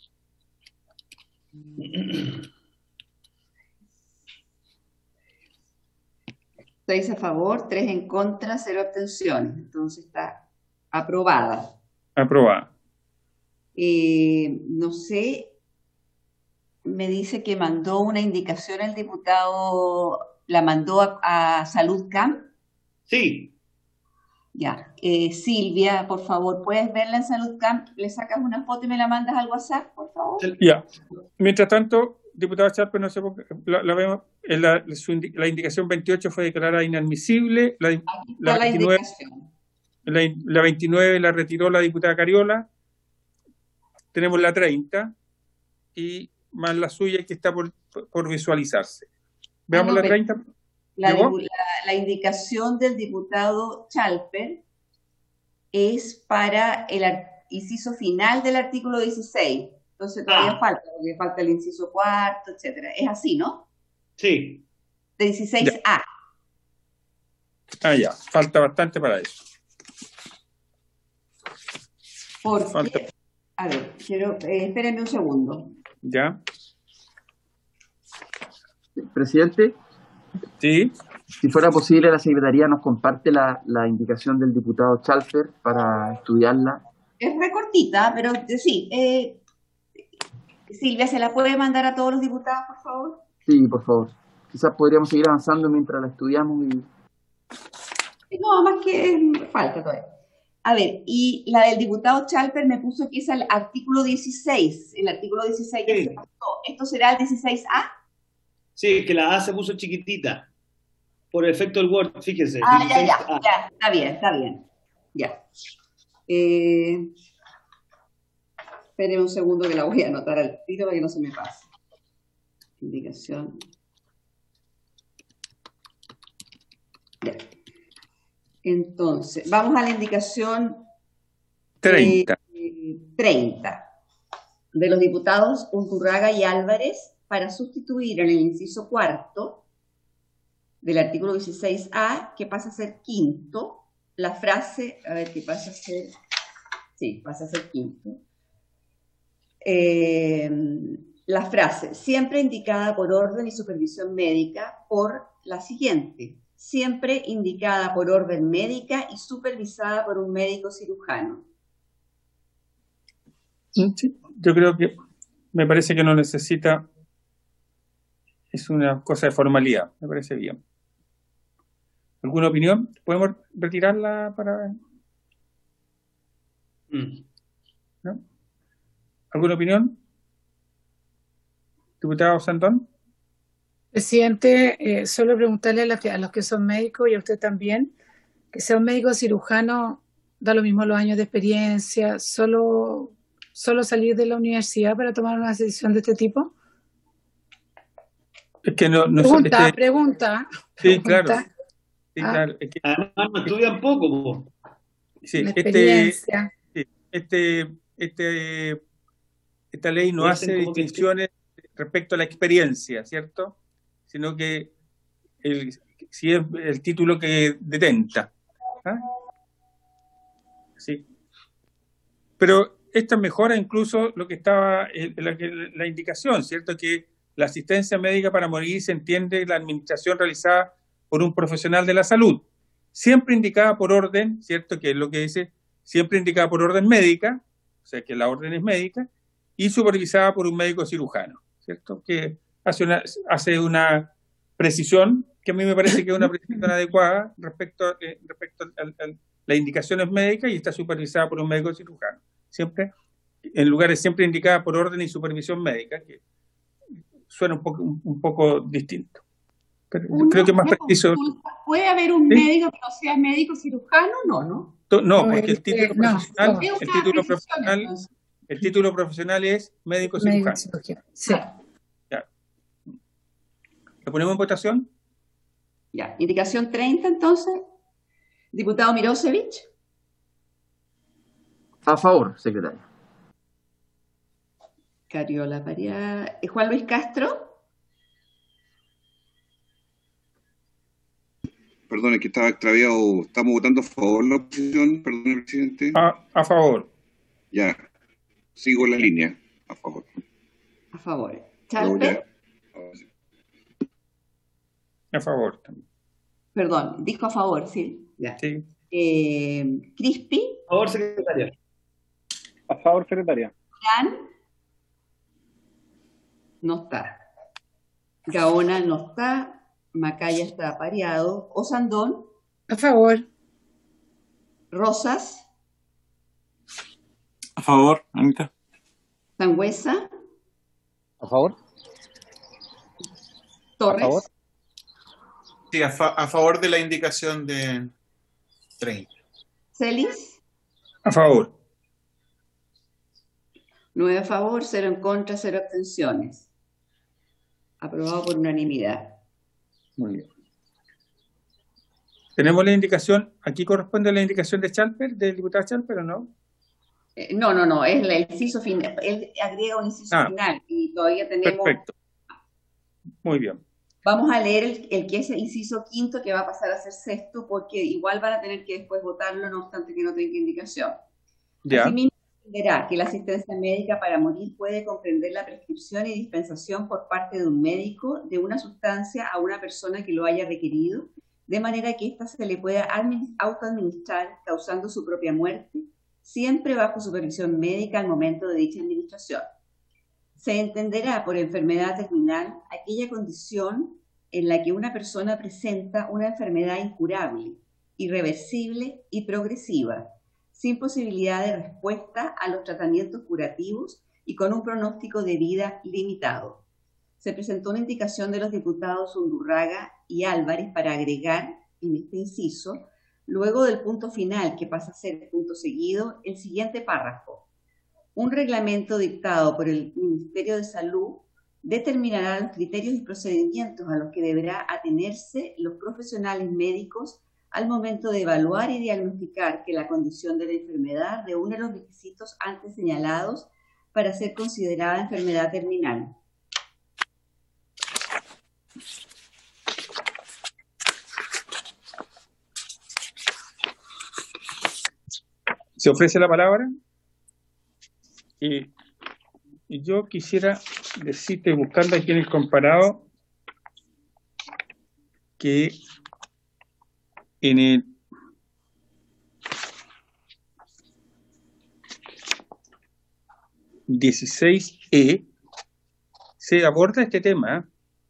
Seis a favor, tres en contra, cero abstenciones. Entonces está aprobada. Aprobada. Eh, no sé, me dice que mandó una indicación el diputado, la mandó a, a Salud Camp. Sí. Ya. Eh, Silvia, por favor, ¿puedes verla en Salud Camp? ¿Le sacas una foto y me la mandas al WhatsApp, por favor? Ya. Mientras tanto, diputado Charpe, no sé por qué, la, la vemos, la, la, su, la indicación veintiocho fue declarada inadmisible, la, Aquí está la la veintinueve, indicación. La, la veintinueve la retiró la diputada Cariola. Tenemos la treinta y más la suya que está por, por visualizarse. Veamos ah, no, la treinta. La, la, la indicación del diputado Chalper es para el inciso final del artículo dieciséis. Entonces todavía ah. falta, porque falta el inciso cuarto, etcétera. Es así, ¿no? Sí. De dieciséis A. Ah, ya. Falta bastante para eso. Porque, falta. A ver, quiero, eh, espérenme un segundo. Ya. Presidente. Sí. Si fuera posible, la Secretaría nos comparte la, la indicación del diputado Chalper para estudiarla. Es recortita, pero sí. Eh, Silvia, ¿se la puede mandar a todos los diputados, por favor? Sí, por favor. Quizás podríamos seguir avanzando mientras la estudiamos. Y... No, más que falta todavía. A ver, y la del diputado Chalper me puso que es el artículo dieciséis. El artículo dieciséis ya sí. se pasó. ¿Esto será el dieciséis A? Sí, que la A se puso chiquitita. Por el efecto del Word, fíjese. Ah, ya, ya, A. ya. Está bien, está bien. Ya. Eh... Esperen un segundo que la voy a anotar al tiro para que no se me pase. Indicación. Ya. Entonces, vamos a la indicación treinta. Eh, treinta de los diputados Unturraga y Álvarez para sustituir en el inciso cuarto del artículo dieciséis A, que pasa a ser quinto, la frase, a ver, que pasa a ser, sí, pasa a ser quinto. Eh, la frase, siempre indicada por orden y supervisión médica, por la siguiente, siempre indicada por orden médica y supervisada por un médico cirujano. Sí, yo creo que me parece que no necesita, es una cosa de formalidad, me parece bien. ¿Alguna opinión? ¿Podemos retirarla para...? Mm. ¿No? ¿Alguna opinión? Diputado Sandón. Presidente, eh, solo preguntarle a, la, a los que son médicos y a usted también, que sea un médico cirujano, da lo mismo los años de experiencia, solo, solo salir de la universidad para tomar una decisión de este tipo. Es que no... no pregunta, este... pregunta. Sí, pregunta. claro. Sí, ah. claro. Es que... Además no estudian poco. Sí, este, sí, este, este, esta ley no hace distinciones que... respecto a la experiencia, ¿cierto? Sino que el, si es el título que detenta. ¿Ah? Sí. Pero esta mejora incluso lo que estaba en la, la indicación, ¿cierto? Que la asistencia médica para morir se entiende la administración realizada por un profesional de la salud, siempre indicada por orden, ¿cierto? Que es lo que dice, siempre indicada por orden médica, o sea que la orden es médica, y supervisada por un médico cirujano, ¿cierto? Que hace una, hace una precisión que a mí me parece que es una precisión adecuada respecto, eh, respecto a, a, a las indicaciones médicas y está supervisada por un médico cirujano. Siempre, en lugares siempre indicada por orden y supervisión médica, que suena un poco, un, un poco distinto. Pero yo creo que es más preciso. ¿Puede haber un ¿Sí? médico que no sea médico cirujano? No, ¿no? No, porque el título no, profesional, no. El, título profesional el título profesional es médico cirujano. Sí. Ya. ¿Lo ponemos en votación? Ya. Indicación treinta, entonces. Diputado Mirosevich. A favor, secretario. Cariola Pariá. Juan Luis Castro. Perdón, es que estaba extraviado. Estamos votando a favor de la oposición, perdón, presidente. A, a favor. Ya. Sigo la línea. A favor. A favor. Chalper. A favor también. Perdón, dijo a favor, sí. Ya. Sí. Eh, Crispi. A favor, secretaria. A favor, secretaria. Jan. No está. Gaona no está. Macaya está apareado. Osandón. A favor. Rosas. A favor, Anita. Sangüesa. A favor. Torres. A favor. Sí, a, fa a favor de la indicación de treinta. Celis. A favor. Nueve a favor, cero en contra, cero abstenciones. Aprobado por unanimidad. Muy bien. ¿Tenemos la indicación? ¿Aquí corresponde la indicación de Chalper, del diputado Chalper o no? Eh, no, no, no, es el inciso final. Él agrega un inciso Ah, final y todavía tenemos. Perfecto. Muy bien. Vamos a leer el, el que es el inciso quinto, que va a pasar a ser sexto, porque igual van a tener que después votarlo, no obstante que no tenga indicación. Ya. Asimismo, entenderá que la asistencia médica para morir puede comprender la prescripción y dispensación por parte de un médico de una sustancia a una persona que lo haya requerido, de manera que ésta se le pueda admin- autoadministrar causando su propia muerte, siempre bajo supervisión médica al momento de dicha administración. Se entenderá por enfermedad terminal aquella condición en la que una persona presenta una enfermedad incurable, irreversible y progresiva, sin posibilidad de respuesta a los tratamientos curativos y con un pronóstico de vida limitado. Se presentó una indicación de los diputados Undurraga y Álvarez para agregar en este inciso, luego del punto final, que pasa a ser el punto seguido, el siguiente párrafo. Un reglamento dictado por el Ministerio de Salud determinará los criterios y procedimientos a los que deberá atenerse los profesionales médicos al momento de evaluar y diagnosticar que la condición de la enfermedad reúne los requisitos antes señalados para ser considerada enfermedad terminal. ¿Se ofrece la palabra? Y, y yo quisiera decirte, buscando aquí en el comparado, que en el dieciséis E se aborda este tema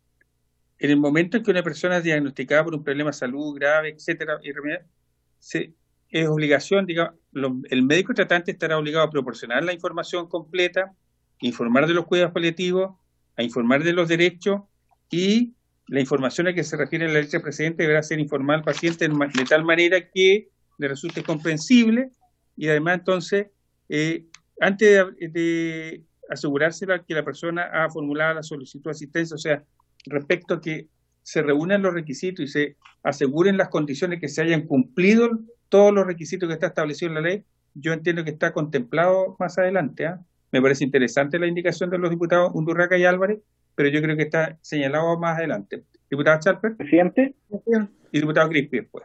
en el momento en que una persona es diagnosticada por un problema de salud grave, etcétera, irremediable, se, es obligación, digamos, lo, el médico tratante estará obligado a proporcionar la información completa, informar de los cuidados paliativos, a informar de los derechos, y la información a que se refiere la letra precedente deberá ser informar al paciente de tal manera que le resulte comprensible, y además entonces, eh, antes de, de asegurarse que la persona ha formulado la solicitud de asistencia, o sea, respecto a que se reúnan los requisitos y se aseguren las condiciones que se hayan cumplido todos los requisitos que está establecido en la ley, yo entiendo que está contemplado más adelante. ¿eh? Me parece interesante la indicación de los diputados Undurraga y Álvarez, pero yo creo que está señalado más adelante. Diputado Chalper. Presidente. Y diputado Crispi después.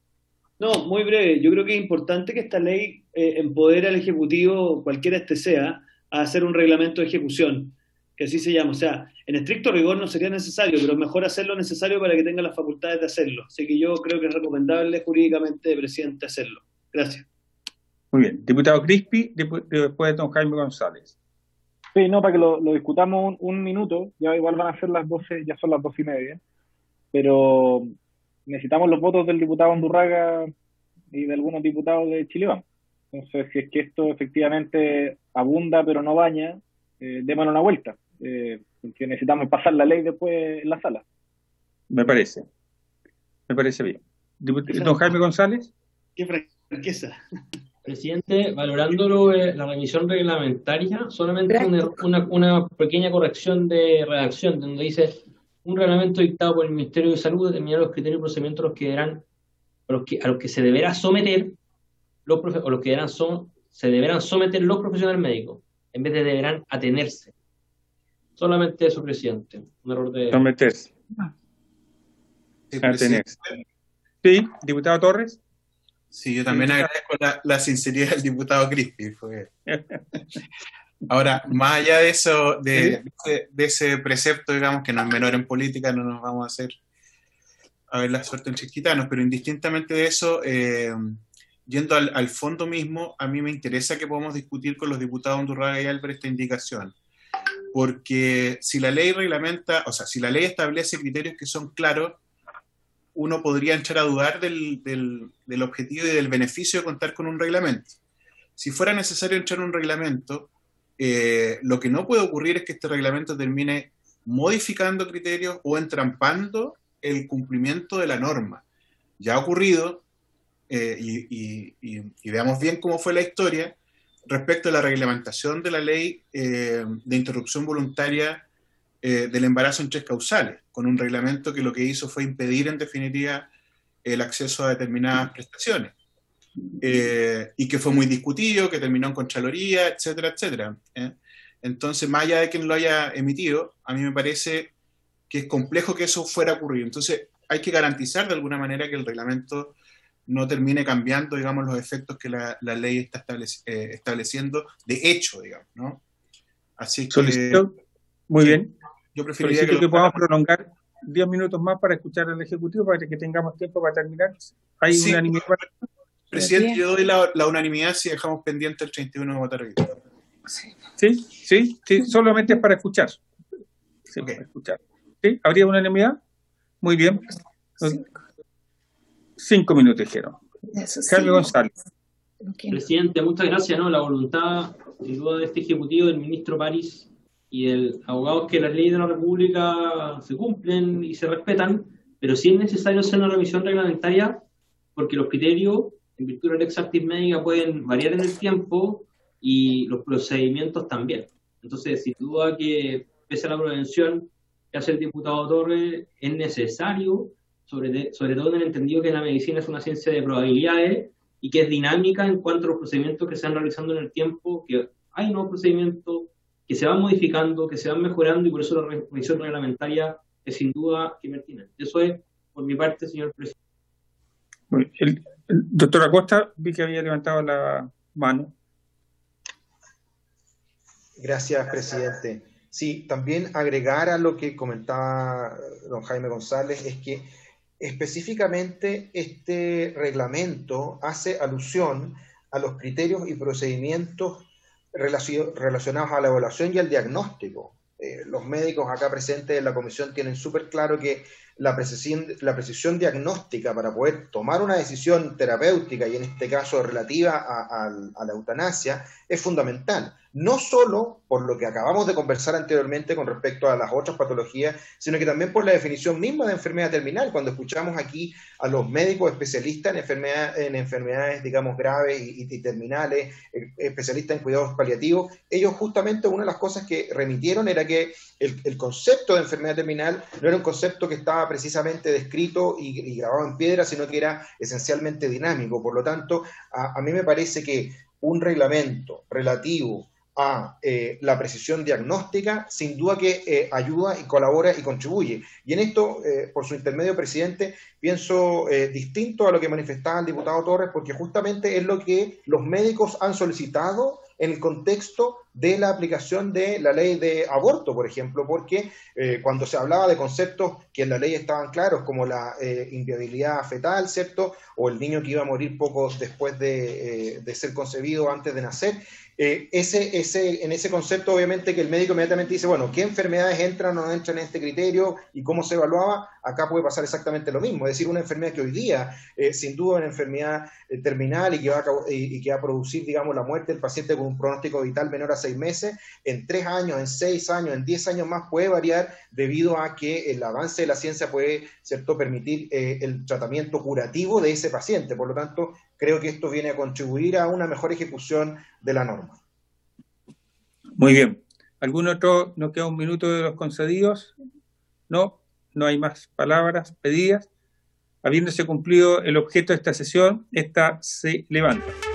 No, muy breve. Yo creo que es importante que esta ley eh, empodere al Ejecutivo, cualquiera este sea, a hacer un reglamento de ejecución, que así se llama. O sea, en estricto rigor no sería necesario, pero mejor hacer lo necesario para que tenga las facultades de hacerlo. Así que yo creo que es recomendable jurídicamente, presidente, hacerlo. Gracias. Muy bien. Diputado Crispi, después de don Jaime González. Sí, no, para que lo, lo discutamos un, un minuto, ya igual van a ser las doce, ya son las doce y media, pero necesitamos los votos del diputado Undurraga y de algunos diputados de Chile Vamos. Entonces, si es que esto efectivamente abunda pero no baña, eh, démosle una vuelta, eh, porque necesitamos pasar la ley después en la sala. Me parece, me parece bien. Diput- don Jaime González. Qué franqueza. Presidente, valorando lo, eh, la revisión reglamentaria, solamente una, una, una pequeña corrección de redacción, donde dice un reglamento dictado por el Ministerio de Salud determinar los criterios y procedimientos a los que deberán, a los que, a los que se deberá someter los profe, o los que deberán son, se deberán someter los profesionales médicos, en vez de deberán atenerse. Solamente eso, presidente. Un error de. Someterse. Sí, Atenerse. Sí, diputado Torres. Sí, yo también agradezco la, la sinceridad del diputado Crispi. Fue... Ahora, más allá de eso, de, de, de ese precepto, digamos, que no es menor en política, no nos vamos a hacer a ver la suerte en chiquitanos, pero indistintamente de eso, eh, yendo al, al fondo mismo, a mí me interesa que podamos discutir con los diputados Undurraga y Álvarez esta indicación, porque si la ley reglamenta, o sea, si la ley establece criterios que son claros, uno podría entrar a dudar del, del, del objetivo y del beneficio de contar con un reglamento. Si fuera necesario entrar a un reglamento, eh, lo que no puede ocurrir es que este reglamento termine modificando criterios o entrampando el cumplimiento de la norma. Ya ha ocurrido eh, y, y, y, y veamos bien cómo fue la historia respecto a la reglamentación de la ley eh, de interrupción voluntaria eh, del embarazo en tres causales, con un reglamento que lo que hizo fue impedir en definitiva el acceso a determinadas prestaciones, eh, y que fue muy discutido, que terminó en Contraloría, etcétera, etcétera. ¿eh? Entonces, más allá de quien lo haya emitido, a mí me parece que es complejo que eso fuera a ocurrir. Entonces, hay que garantizar de alguna manera que el reglamento no termine cambiando, digamos, los efectos que la, la ley está estableci eh, estableciendo de hecho, digamos, ¿no? Así que... Solicito, muy bien. Yo preferiría Solicito que, que podamos prolongar diez minutos más para escuchar al Ejecutivo, para que tengamos tiempo para terminar. ¿Hay sí, unanimidad? Presidente, yo doy la, la unanimidad si dejamos pendiente el treinta y uno de votar hoy. Sí, sí, sí, solamente es para escuchar. Sí, okay. Para escuchar. ¿Sí? ¿Habría unanimidad? Muy bien. Cinco minutos dijeron. Carlos González. Presidente, muchas gracias. ¿no? La voluntad, sin duda, de este Ejecutivo, del ministro París y del abogado, es que las leyes de la República se cumplen y se respetan, pero sí es necesario hacer una revisión reglamentaria, porque los criterios, en virtud de la lex actis médica, pueden variar en el tiempo y los procedimientos también. Entonces, sin duda que, pese a la prevención que hace el diputado Torres, es necesario, sobre, de, sobre todo en el entendido que la medicina es una ciencia de probabilidades y que es dinámica en cuanto a los procedimientos que se van realizando en el tiempo, que hay nuevos procedimientos que se van modificando, que se van mejorando, y por eso la revisión reglamentaria es sin duda que pertinente. Eso es por mi parte, señor presidente. El, el doctor Acosta, vi que había levantado la mano. Gracias, presidente. Sí, también agregar a lo que comentaba don Jaime González, es que específicamente este reglamento hace alusión a los criterios y procedimientos relacionados a la evaluación y al diagnóstico. Eh, los médicos acá presentes en la comisión tienen súper claro que la precisión, la precisión diagnóstica para poder tomar una decisión terapéutica, y en este caso relativa a, a, a la eutanasia, es fundamental. No solo por lo que acabamos de conversar anteriormente con respecto a las otras patologías, sino que también por la definición misma de enfermedad terminal. Cuando escuchamos aquí a los médicos especialistas en, enfermedad, en enfermedades, digamos, graves y, y terminales, especialistas en cuidados paliativos, ellos justamente una de las cosas que remitieron era que el, el concepto de enfermedad terminal no era un concepto que estaba precisamente descrito y, y grabado en piedra, sino que era esencialmente dinámico. Por lo tanto, a, a mí me parece que un reglamento relativo a eh, la precisión diagnóstica, sin duda que eh, ayuda y colabora y contribuye. Y en esto, eh, por su intermedio, presidente, pienso eh, distinto a lo que manifestaba el diputado Torres, porque justamente es lo que los médicos han solicitado en el contexto de la aplicación de la ley de aborto, por ejemplo, porque eh, cuando se hablaba de conceptos que en la ley estaban claros, como la eh, inviabilidad fetal, ¿cierto?, o el niño que iba a morir poco después de, eh, de ser concebido, antes de nacer, eh, ese, ese, en ese concepto obviamente que el médico inmediatamente dice, bueno, ¿qué enfermedades entran o no entran en este criterio y cómo se evaluaba? Acá puede pasar exactamente lo mismo, es decir, una enfermedad que hoy día, eh, sin duda, es una enfermedad eh, terminal y que, va a, y, y que va a producir, digamos, la muerte del paciente con un pronóstico vital menor a seis meses, en tres años, en seis años, en diez años más puede variar, debido a que el avance de la ciencia puede, ¿cierto?, permitir eh, el tratamiento curativo de ese paciente. Por lo tanto, creo que esto viene a contribuir a una mejor ejecución de la norma. Muy bien. ¿Algún otro? ¿Nos queda un minuto de los concedidos? No, no hay más palabras pedidas. Habiéndose cumplido el objeto de esta sesión, esta se levanta.